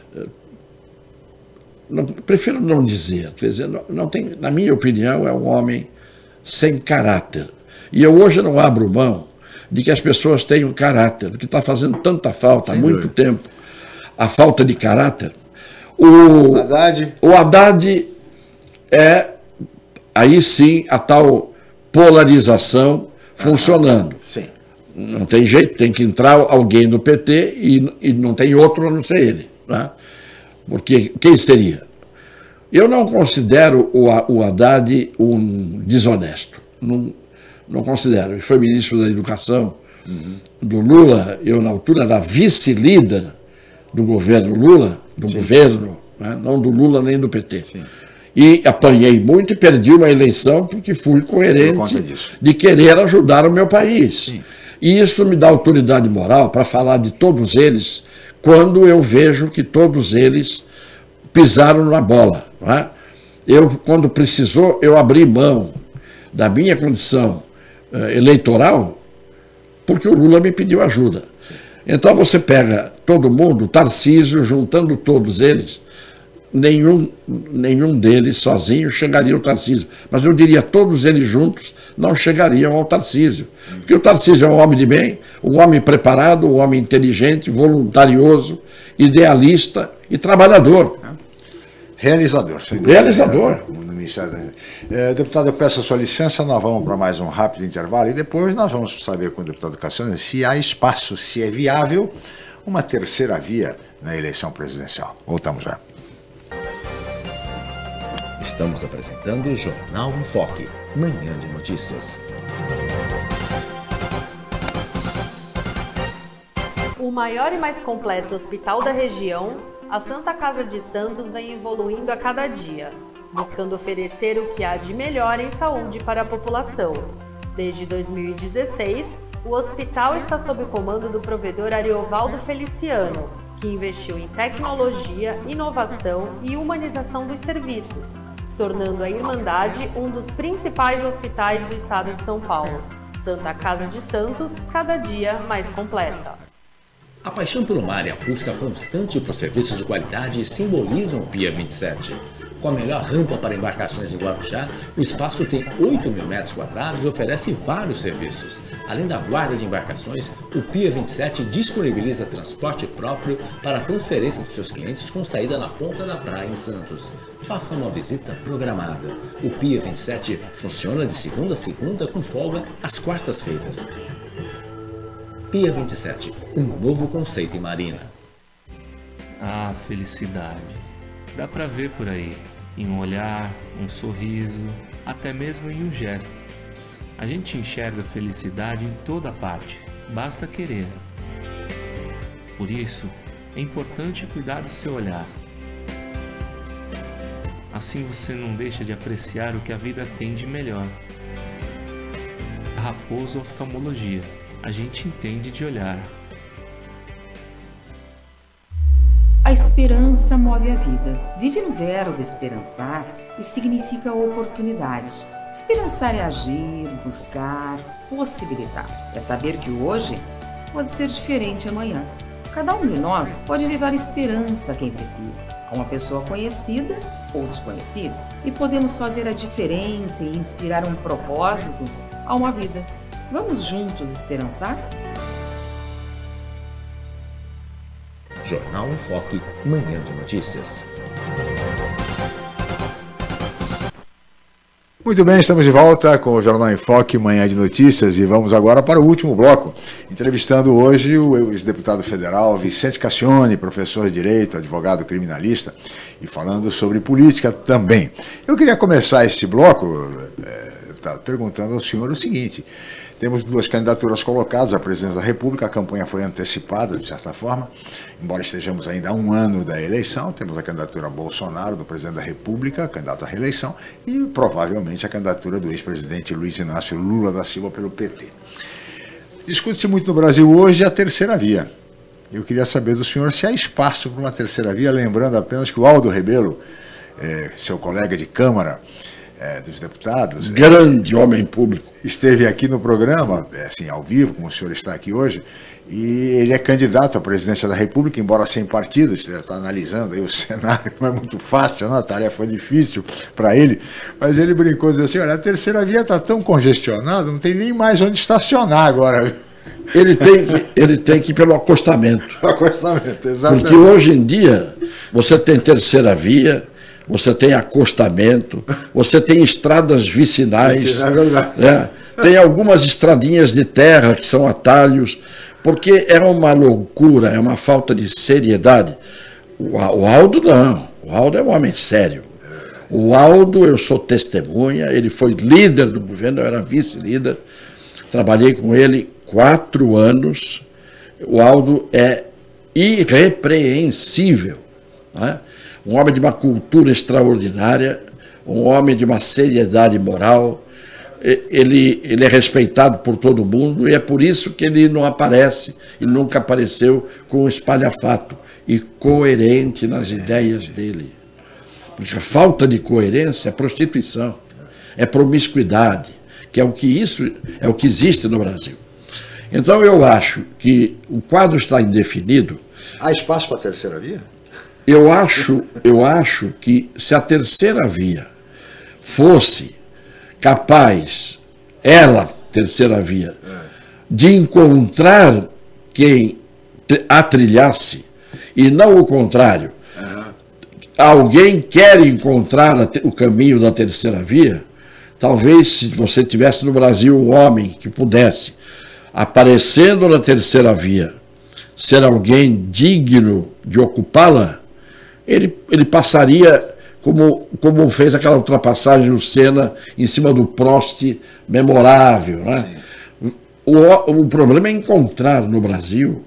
prefiro não dizer. Quer dizer, não tem, na minha opinião, é um homem sem caráter. E eu hoje não abro mão de que as pessoas tenham caráter, que está fazendo tanta falta há muito tempo. A falta de caráter. O Haddad é, aí sim, a tal polarização funcionando. Sim. Não tem jeito, tem que entrar alguém do PT e não tem outro a não ser ele. Né? Porque quem seria? Eu não considero o Haddad um desonesto. Não considero. Ele foi ministro da Educação do Lula, eu na altura era vice-líder do governo Lula, né? Não do Lula nem do PT. Sim. E apanhei muito e perdi uma eleição porque fui coerente de querer ajudar o meu país. Sim. E isso me dá autoridade moral para falar de todos eles quando eu vejo que todos eles pisaram na bola. Não é? Quando precisou, eu abri mão da minha condição eleitoral porque o Lula me pediu ajuda. Então você pega todo mundo, Tarcísio, juntando todos eles, nenhum deles sozinho chegaria ao Tarcísio. Mas eu diria, todos eles juntos não chegariam ao Tarcísio. Porque o Tarcísio é um homem de bem, um homem preparado, um homem inteligente, voluntarioso, idealista e trabalhador. Realizador. Realizador. Deputado, eu peço a sua licença, nós vamos para mais um rápido intervalo e depois nós vamos saber com o deputado Cassiano se há espaço, se é viável uma terceira via na eleição presidencial. Voltamos já. Estamos apresentando o Jornal em Foque, Manhã de Notícias. O maior e mais completo hospital da região, a Santa Casa de Santos vem evoluindo a cada dia, buscando oferecer o que há de melhor em saúde para a população. Desde 2016, o hospital está sob o comando do provedor Ariovaldo Feliciano, que investiu em tecnologia, inovação e humanização dos serviços, tornando a Irmandade um dos principais hospitais do estado de São Paulo. Santa Casa de Santos, cada dia mais completa. A paixão pelo mar e a busca constante por serviços de qualidade simbolizam o Pia 27. Com a melhor rampa para embarcações em Guarujá, o espaço tem 8.000 metros quadrados e oferece vários serviços. Além da guarda de embarcações, o Pia 27 disponibiliza transporte próprio para a transferência dos seus clientes com saída na ponta da praia em Santos. Faça uma visita programada. O Pia 27 funciona de segunda a segunda com folga às quartas-feiras. Pia 27, um novo conceito em marina. Ah, felicidade. Dá pra ver por aí, em um olhar, um sorriso, até mesmo em um gesto. A gente enxerga felicidade em toda parte, basta querer. Por isso, é importante cuidar do seu olhar. Assim você não deixa de apreciar o que a vida tem de melhor. A Raposo Oftalmologia, a gente entende de olhar. A esperança move a vida. Vive no verbo esperançar e significa oportunidade. Esperançar é agir, buscar, possibilitar. É saber que o hoje pode ser diferente amanhã. Cada um de nós pode levar esperança a quem precisa, a uma pessoa conhecida ou desconhecida. E podemos fazer a diferença e inspirar um propósito a uma vida. Vamos juntos esperançar? Jornal em Foque, Manhã de Notícias. Muito bem, estamos de volta com o Jornal em Foque, Manhã de Notícias, e vamos agora para o último bloco, entrevistando hoje o ex-deputado federal Vicente Cassione, professor de Direito, advogado criminalista, e falando sobre política também. Eu queria começar este bloco perguntando ao senhor o seguinte: temos 2 candidaturas colocadas à presidência da República, a campanha foi antecipada, de certa forma, embora estejamos ainda a 1 ano da eleição. Temos a candidatura Bolsonaro, do presidente da República, candidato à reeleição, e provavelmente a candidatura do ex-presidente Luiz Inácio Lula da Silva pelo PT. Discute-se muito no Brasil hoje a terceira via. Eu queria saber do senhor se há espaço para uma terceira via, lembrando apenas que o Aldo Rebelo, seu colega de Câmara, dos deputados, grande homem público, esteve aqui no programa, assim, ao vivo, como o senhor está aqui hoje, e ele é candidato à presidência da República, embora sem partido. Está analisando aí o cenário, não é muito fácil, não? A tarefa foi difícil para ele, mas ele brincou, dizendo assim: olha, a terceira via está tão congestionada, não tem nem mais onde estacionar agora. Ele tem que ir pelo acostamento. Acostamento, exatamente. Porque hoje em dia você tem terceira via, você tem acostamento, você tem estradas vicinais, né? Tem algumas estradinhas de terra que são atalhos, porque é uma loucura, é uma falta de seriedade. O Aldo não, o Aldo é um homem sério. O Aldo, eu sou testemunha, ele foi líder do governo, eu era vice-líder, trabalhei com ele 4 anos. O Aldo é irrepreensível, né? Um homem de uma cultura extraordinária, um homem de uma seriedade moral. Ele é respeitado por todo mundo, e é por isso que ele não aparece e nunca apareceu com espalhafato, e coerente nas ideias dele. Porque a falta de coerência é prostituição, é promiscuidade, que é o que existe no Brasil. Então eu acho que o quadro está indefinido. Há espaço para a terceira via? Eu acho que se a terceira via fosse capaz, terceira via, de encontrar quem a trilhasse, e não o contrário, alguém quer encontrar o caminho da terceira via, talvez se você tivesse no Brasil um homem que pudesse, aparecendo na terceira via, ser alguém digno de ocupá-la, ele passaria como fez aquela ultrapassagem do Senna em cima do Prost, memorável, né? O problema é encontrar no Brasil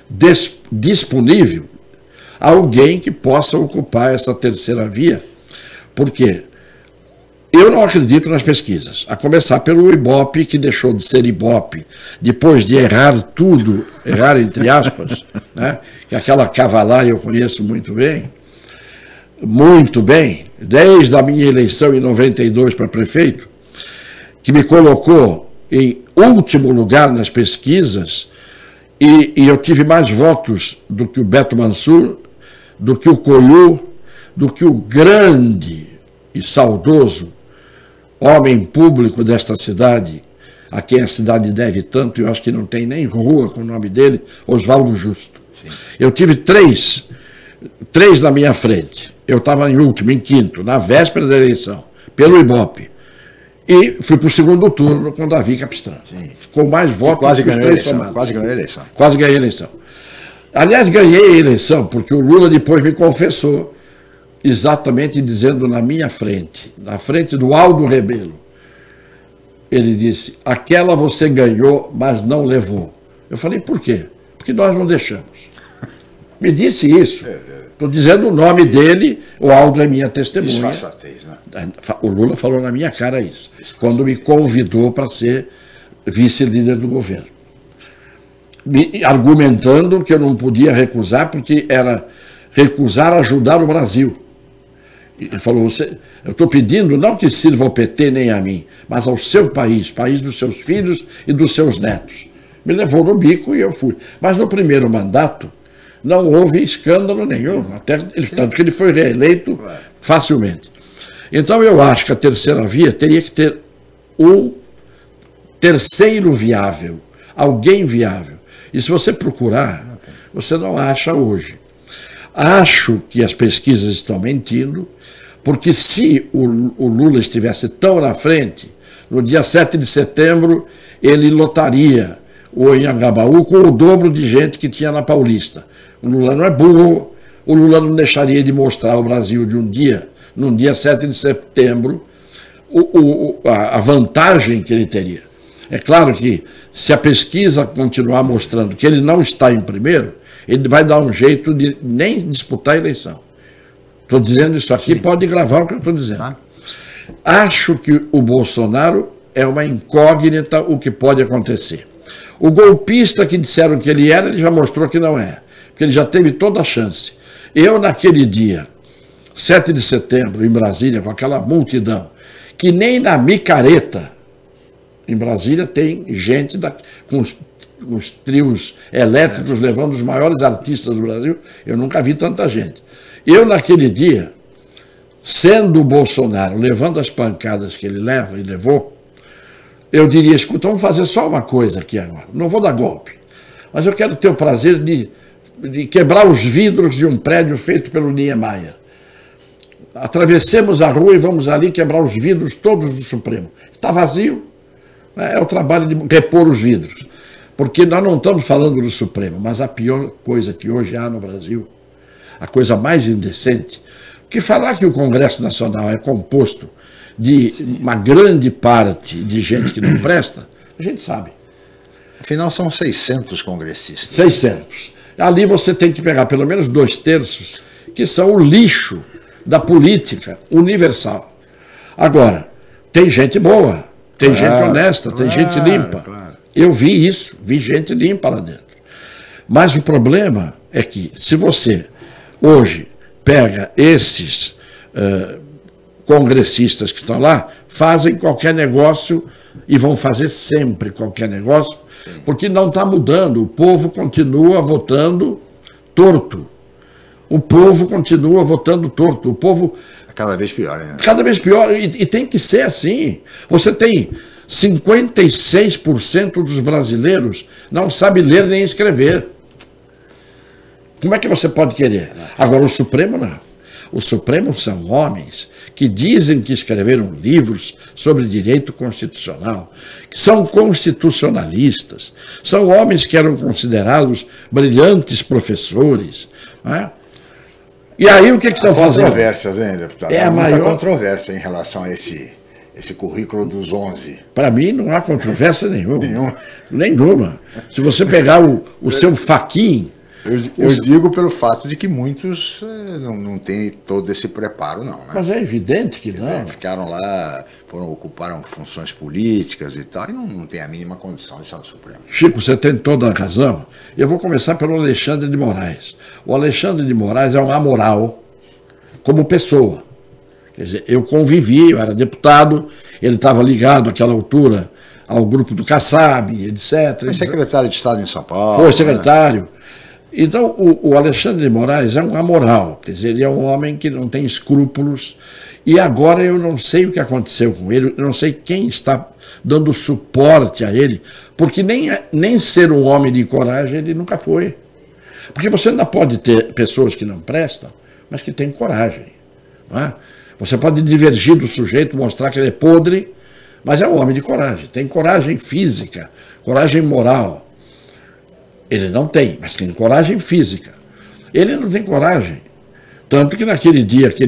disponível alguém que possa ocupar essa terceira via. Por quê? Eu não acredito nas pesquisas, a começar pelo Ibope, que deixou de ser Ibope depois de errar tudo, errar entre aspas, né? Que aquela cavalaria eu conheço muito bem, desde a minha eleição em 92 para prefeito, que me colocou em último lugar nas pesquisas, e eu tive mais votos do que o Beto Mansur, do que o Coiu, do que o grande e saudoso homem público desta cidade, a quem a cidade deve tanto, e eu acho que não tem nem rua com o nome dele, Oswaldo Justo. Sim. Eu tive três na minha frente. Eu estava em último, em quinto, na véspera da eleição, pelo Ibope. E fui para o segundo turno com Davi Capistrano. Com mais votos que os 3 somados. Quase ganhei a eleição. Quase ganhei a eleição. Aliás, ganhei a eleição, porque o Lula depois me confessou, exatamente dizendo na minha frente, na frente do Aldo Rebelo, ele disse: aquela você ganhou, mas não levou. Eu falei: por quê? Porque nós não deixamos. Me disse isso. Estou dizendo o nome dele, o Aldo é minha testemunha. Disfarçatez, né? O Lula falou na minha cara isso, quando me convidou para ser vice-líder do governo. Argumentando que eu não podia recusar, porque era recusar ajudar o Brasil. Ele falou: eu estou pedindo não que sirva ao PT nem a mim, mas ao seu país, país dos seus filhos e dos seus netos. Me levou no bico e eu fui. Mas no primeiro mandato não houve escândalo nenhum, tanto que ele foi reeleito facilmente. Então eu acho que a terceira via teria que ter um terceiro viável, alguém viável. E se você procurar, você não acha hoje. Acho que as pesquisas estão mentindo, Porque se o Lula estivesse tão na frente, no dia 7 de setembro, ele lotaria o Anhangabaú com o dobro de gente que tinha na Paulista. O Lula não é burro, o Lula não deixaria de mostrar ao Brasil de num dia 7 de setembro, a vantagem que ele teria. É claro que se a pesquisa continuar mostrando que ele não está em primeiro, ele vai dar um jeito de nem disputar a eleição. Estou dizendo isso aqui, pode gravar o que eu estou dizendo. Acho que o Bolsonaro é uma incógnita o que pode acontecer. O golpista que disseram que ele era, ele já mostrou que não é, porque ele já teve toda a chance. Eu, naquele dia, 7 de setembro, em Brasília, com aquela multidão, que nem na micareta, em Brasília, tem gente com os trios elétricos levando os maiores artistas do Brasil, eu nunca vi tanta gente. Eu, naquele dia, sendo o Bolsonaro, levando as pancadas que ele leva e levou, eu diria, escuta, vamos fazer só uma coisa aqui agora, não vou dar golpe, mas eu quero ter o prazer de quebrar os vidros de um prédio feito pelo Niemeyer. Atravessemos a rua e vamos ali quebrar os vidros todos do Supremo. Está vazio, é o trabalho de repor os vidros, porque nós não estamos falando do Supremo, mas a pior coisa que hoje há no Brasil, a coisa mais indecente, que falar que o Congresso Nacional é composto de uma grande parte de gente que não presta, a gente sabe. Afinal, são 600 congressistas. 600. Ali você tem que pegar pelo menos 2/3, que são o lixo da política universal. Agora, tem gente boa, tem gente honesta, tem gente limpa. Eu vi isso, vi gente limpa lá dentro. Mas o problema é que, se você hoje pega esses congressistas que estão lá, fazem qualquer negócio e vão fazer sempre qualquer negócio, porque não está mudando, o povo continua votando torto. O povo continua votando torto. O povo... É cada vez pior, né? Cada vez pior, e tem que ser assim. Você tem 56% dos brasileiros não sabe ler nem escrever. Como é que você pode querer? Agora, o Supremo não. O Supremo são homens que dizem que escreveram livros sobre direito constitucional, que são constitucionalistas, são homens que eram considerados brilhantes professores. Não é? E aí o que estão fazendo? Controvérsias, hein, deputado? É a maior controvérsia em relação a esse currículo dos 11. Para mim não há controvérsia nenhuma. Nenhuma. Se você pegar o seu Fachin... Eu digo pelo fato de que muitos não têm todo esse preparo, não. Né? Mas é evidente que não. Ficaram lá, ocuparam funções políticas e tal, e não tem a mínima condição de estar no Supremo. Chico, você tem toda a razão. Eu vou começar pelo Alexandre de Moraes. O Alexandre de Moraes é um amoral como pessoa. Quer dizer, eu convivi, eu era deputado, ele estava ligado àquela altura ao grupo do Kassab, etc. Foi secretário de Estado em São Paulo. Foi secretário. Né? Então, o Alexandre de Moraes é um amoral, quer dizer, ele é um homem que não tem escrúpulos, e agora eu não sei o que aconteceu com ele, eu não sei quem está dando suporte a ele, porque nem ser um homem de coragem ele nunca foi. Porque você ainda pode ter pessoas que não prestam, mas que têm coragem. Não é? Você pode divergir do sujeito, mostrar que ele é podre, mas é um homem de coragem, tem coragem física, coragem moral. Ele não tem, mas tem coragem física. Ele não tem coragem. Tanto que naquele dia que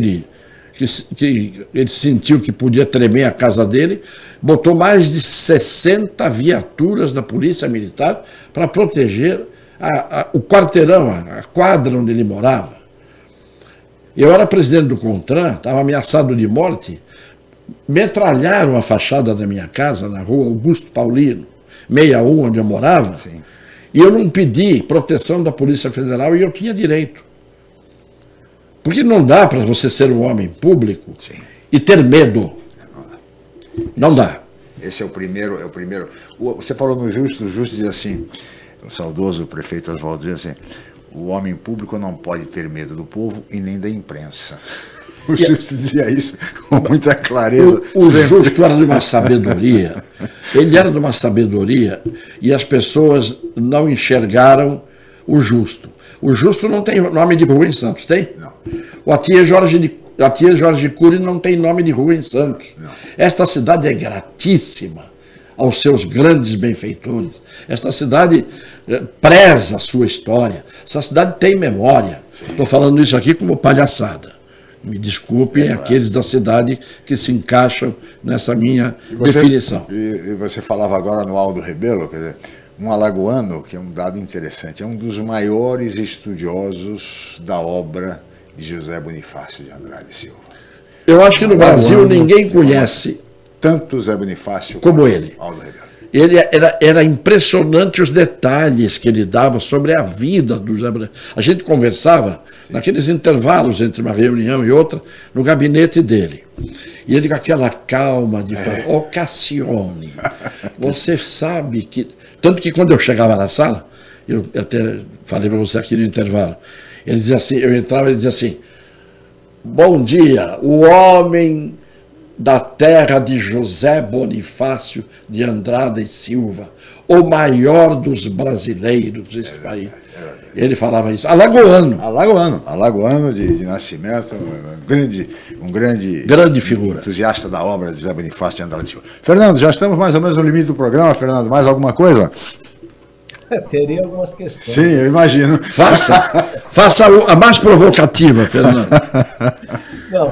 ele sentiu que podia tremer a casa dele, botou mais de 60 viaturas da Polícia Militar para proteger o quarteirão, a quadra onde ele morava. Eu era presidente do CONTRAN, estava ameaçado de morte, metralharam a fachada da minha casa na rua Augusto Paulino, 61, onde eu morava. Sim. E eu não pedi proteção da Polícia Federal e eu tinha direito. Porque não dá para você ser um homem público e ter medo. Não dá. Esse é o primeiro. Você falou no Justo, o Justo diz assim, o saudoso prefeito Oswaldo diz assim, o homem público não pode ter medo do povo e nem da imprensa. O Justo dizia isso com muita clareza. O Justo era de uma sabedoria. Ele era de uma sabedoria e as pessoas não enxergaram o Justo. O Justo não tem nome de rua em Santos, tem? Não. O aqui é Jorge a tia Jorge Cury não tem nome de rua em Santos. Não. Esta cidade é gratíssima aos seus grandes benfeitores. Esta cidade preza a sua história. Essa cidade tem memória. Estou falando isso aqui como palhaçada. Me desculpem aqueles da cidade que se encaixam nessa minha definição. E você falava agora no Aldo Rebelo, quer dizer, um alagoano, que é um dado interessante, é um dos maiores estudiosos da obra de José Bonifácio de Andrade Silva. Eu acho que no Brasil ninguém conhece tanto José Bonifácio como ele. Aldo Rebelo. Ele era impressionante os detalhes que ele dava sobre a vida do José Bonifácio. A gente conversava naqueles intervalos entre uma reunião e outra no gabinete dele. E ele com aquela calma de falar, Cassione, você sabe que... Tanto que quando eu chegava na sala, eu até falei para você aqui no intervalo, ele dizia assim, eu entrava e ele dizia assim, bom dia, o homem da terra de José Bonifácio de Andrade e Silva, o maior dos brasileiros desse país. Ele falava isso. Alagoano de nascimento, um grande figura. Entusiasta da obra de José Bonifácio de Andrade Silva. Fernando, já estamos mais ou menos no limite do programa. Fernando, mais alguma coisa? Teria algumas questões. Sim, eu imagino. Faça a mais provocativa, Fernando. Não,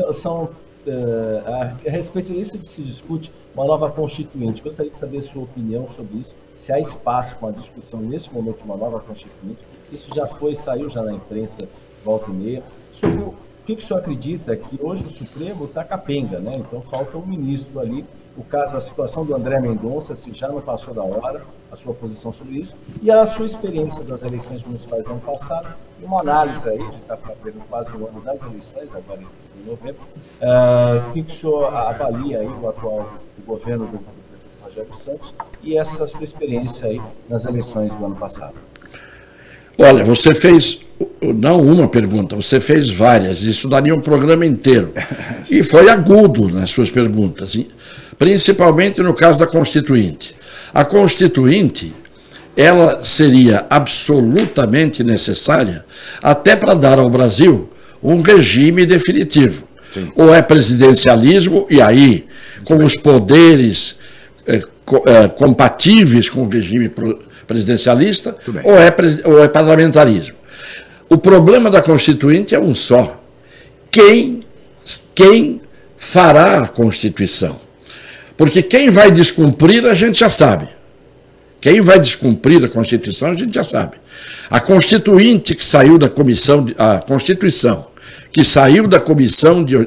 a respeito disso se discute uma nova constituinte. Gostaria de saber a sua opinião sobre isso, se há espaço para uma discussão nesse momento de uma nova constituinte. Isso saiu já na imprensa, volta e meia. Sobre o que o senhor acredita que hoje o Supremo está capenga, né? Então falta um ministro ali. A situação do André Mendonça, se já não passou da hora, a sua posição sobre isso, e a sua experiência das eleições municipais do ano passado, e uma análise aí, de estar fazendo quase um ano das eleições, agora em novembro, o que o senhor avalia aí o atual governo do prefeito Rogério Santos e essa sua experiência aí nas eleições do ano passado? Olha, você fez não uma pergunta, você fez várias, isso daria um programa inteiro. E foi agudo nas suas perguntas, principalmente no caso da Constituinte. A Constituinte, ela seria absolutamente necessária até para dar ao Brasil um regime definitivo. Sim. Ou é presidencialismo, e aí, com os poderes compatíveis com o regime presidencialista, ou é parlamentarismo. O problema da Constituinte é um só. Quem fará a Constituição? Porque quem vai descumprir, a gente já sabe. Quem vai descumprir a Constituição, a gente já sabe. A Constituinte que saiu da comissão, a Constituição que saiu da comissão de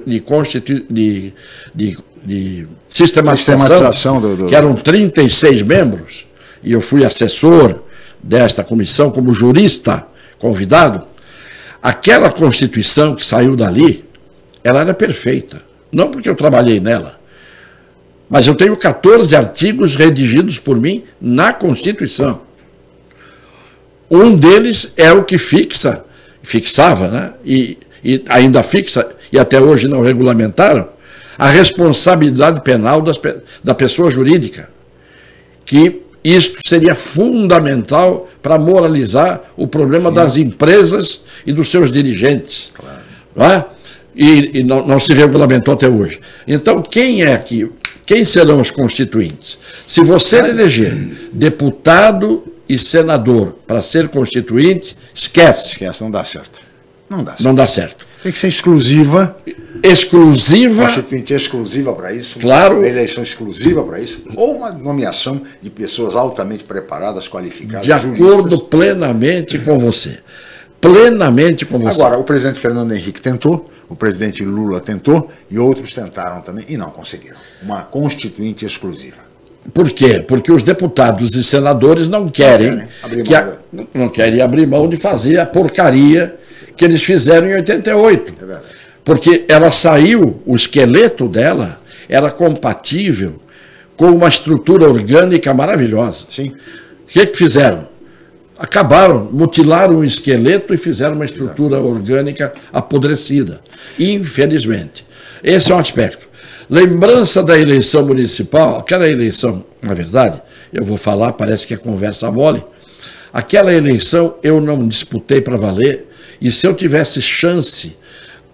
sistematização que eram 36 membros, e eu fui assessor desta comissão como jurista convidado, aquela Constituição que saiu dali, ela era perfeita. Não porque eu trabalhei nela, mas eu tenho 14 artigos redigidos por mim na Um deles é o que fixava, né? E ainda fixa, e até hoje não regulamentaram, a responsabilidade penal da pessoa jurídica, que isto seria fundamental para moralizar o problema das empresas e dos seus dirigentes. Claro. Não é? E não se regulamentou até hoje. Então, quem serão os constituintes? Se você eleger deputado e senador para ser constituinte, esquece. Esquece, não dá certo. Não dá certo. Tem que ser exclusiva. Constituinte exclusiva para isso. Claro. Uma eleição exclusiva para isso. Ou uma nomeação de pessoas altamente preparadas, qualificadas. De acordo plenamente com você. Plenamente com você. Agora, o presidente Fernando Henrique tentou, o presidente Lula tentou e outros tentaram também e não conseguiram. Uma constituinte exclusiva. Por quê? Porque os deputados e senadores não querem abrir mão de fazer a porcaria que eles fizeram em 88. É verdade. Porque ela saiu, o esqueleto dela era compatível com uma estrutura orgânica maravilhosa. Sim. O que fizeram? Acabaram, mutilaram o esqueleto e fizeram uma estrutura orgânica apodrecida. Infelizmente. Esse é um aspecto. Lembrança da eleição municipal, aquela eleição, na verdade, eu vou falar, parece que é conversa mole, aquela eleição eu não disputei para valer, e se eu tivesse chance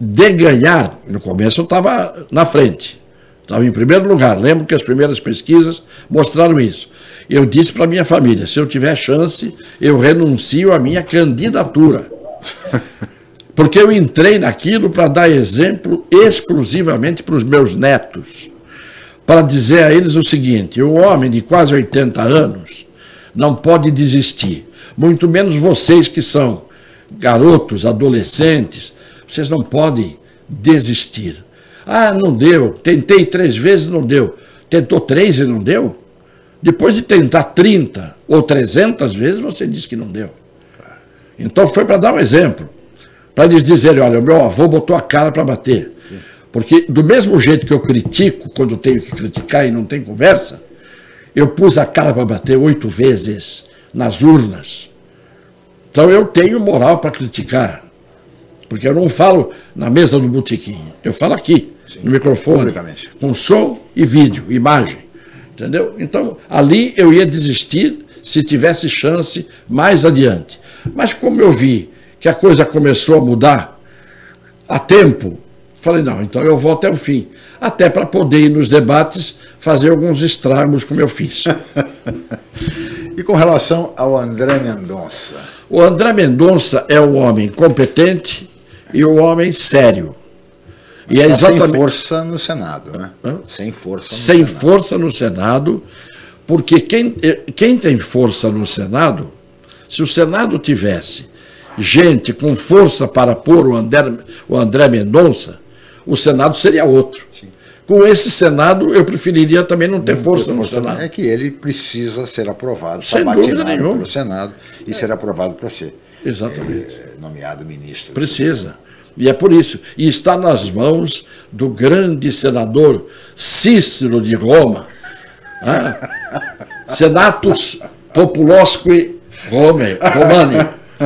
de ganhar, no começo eu estava na frente, estava em primeiro lugar, lembro que as primeiras pesquisas mostraram isso. Eu disse para minha família, se eu tiver chance, eu renuncio à minha candidatura. Porque eu entrei naquilo para dar exemplo exclusivamente para os meus netos, para dizer a eles o seguinte: um homem de quase 80 anos não pode desistir, muito menos vocês que são garotos, adolescentes, vocês não podem desistir. Ah, não deu, tentei 3 vezes, não deu. Tentou 3 e não deu? Depois de tentar 30 ou 300 vezes, você disse que não deu. Então foi para dar um exemplo, para eles dizerem, olha, o meu avô botou a cara para bater. Porque do mesmo jeito que eu critico, quando tenho que criticar e não tem conversa, eu pus a cara para bater 8 vezes nas urnas. Então eu tenho moral para criticar. Porque eu não falo na mesa do botequim, eu falo aqui, no microfone, com som e vídeo, imagem. Entendeu? Então, ali eu ia desistir se tivesse chance mais adiante. Mas como eu vi que a coisa começou a mudar a tempo, falei, não, então eu vou até o fim. Até para poder ir nos debates fazer alguns estragos como eu fiz. E com relação ao André Mendonça? O André Mendonça é um homem competente e um homem sério. E é exatamente... Sem força no Senado, né? Sem força no Sem Senado. Força no Senado, porque quem tem força no Senado, se o Senado tivesse gente com força para pôr o André Mendonça, o Senado seria outro. Sim. Com esse Senado, eu preferiria também não ter força no Senado. É que ele precisa ser aprovado, sabatinado pelo Senado e ser aprovado para ser nomeado ministro. Precisa. E é por isso. E está nas mãos do grande senador Cícero de Roma. Senatus Populosque Romani.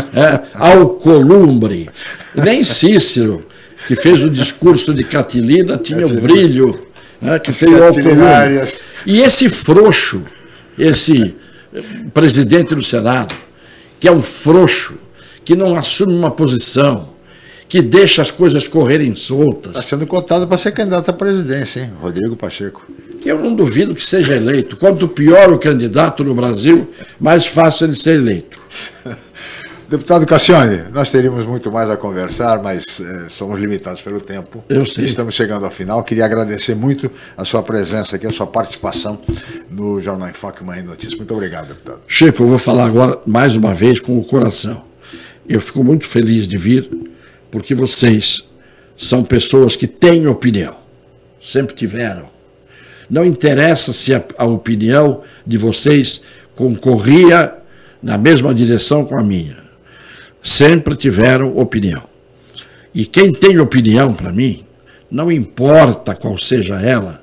Alcolumbre. Nem Cícero, que fez o discurso de Catilina, tinha o brilho que tem o Alcolumbre. E esse frouxo, esse presidente do Senado, que é um frouxo, que não assume uma posição, que deixa as coisas correrem soltas. Está sendo cotado para ser candidato à presidência, hein? Rodrigo Pacheco. Eu não duvido que seja eleito. Quanto pior o candidato no Brasil, mais fácil ele ser eleito. Deputado Cassione, nós teríamos muito mais a conversar, mas somos limitados pelo tempo. Eu sei. Estamos chegando ao final. Queria agradecer muito a sua presença aqui, a sua participação no Jornal em Foque Manhã de Notícias. Muito obrigado, deputado. Chico, eu vou falar agora mais uma vez com o coração. Eu fico muito feliz de vir, porque vocês são pessoas que têm opinião, sempre tiveram. Não interessa se a opinião de vocês concorria na mesma direção com a minha. Sempre tiveram opinião. E quem tem opinião, para mim, não importa qual seja ela,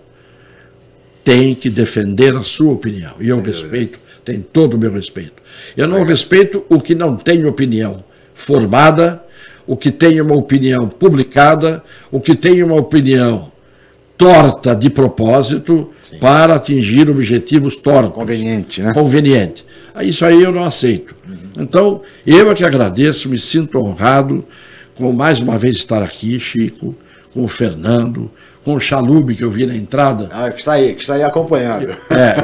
tem que defender a sua opinião. E eu respeito, tem todo o meu respeito. Eu não respeito o que não tem opinião formada, o que tem uma opinião publicada, o que tem uma opinião torta de propósito para atingir objetivos tortos. Conveniente, né? Conveniente. Isso aí eu não aceito. Então, eu é que agradeço, me sinto honrado com mais uma vez estar aqui, Chico, com o Fernando, com o Chalub, que eu vi na entrada. Que está aí acompanhando.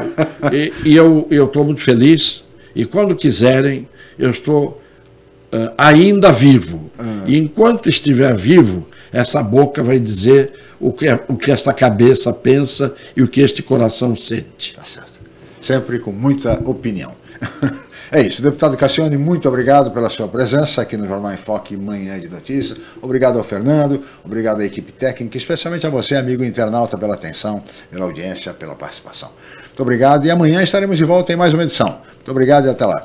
E eu estou muito feliz, e quando quiserem, eu estou ainda vivo. E enquanto estiver vivo, essa boca vai dizer o que esta cabeça pensa e o que este coração sente. Tá certo. Sempre com muita opinião. É isso, deputado Cassione, muito obrigado pela sua presença aqui no Jornal em Foque Manhã de Notícias. Obrigado ao Fernando, obrigado à equipe técnica, especialmente a você, amigo internauta, pela atenção, pela audiência, pela participação. Muito obrigado e amanhã estaremos de volta em mais uma edição. Muito obrigado e até lá.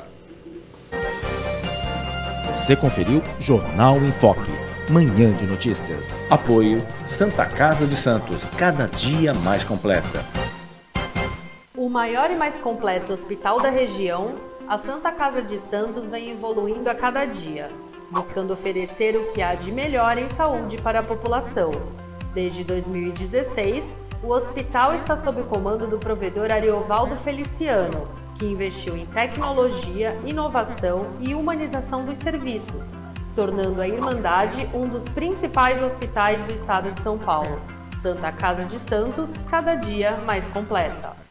Você conferiu Jornal em Foque, Manhã de Notícias. Apoio Santa Casa de Santos, cada dia mais completa. O maior e mais completo hospital da região, a Santa Casa de Santos vem evoluindo a cada dia, buscando oferecer o que há de melhor em saúde para a população. Desde 2016, o hospital está sob o comando do provedor Ariovaldo Feliciano, que investiu em tecnologia, inovação e humanização dos serviços, tornando a Irmandade um dos principais hospitais do estado de São Paulo. Santa Casa de Santos, cada dia mais completa.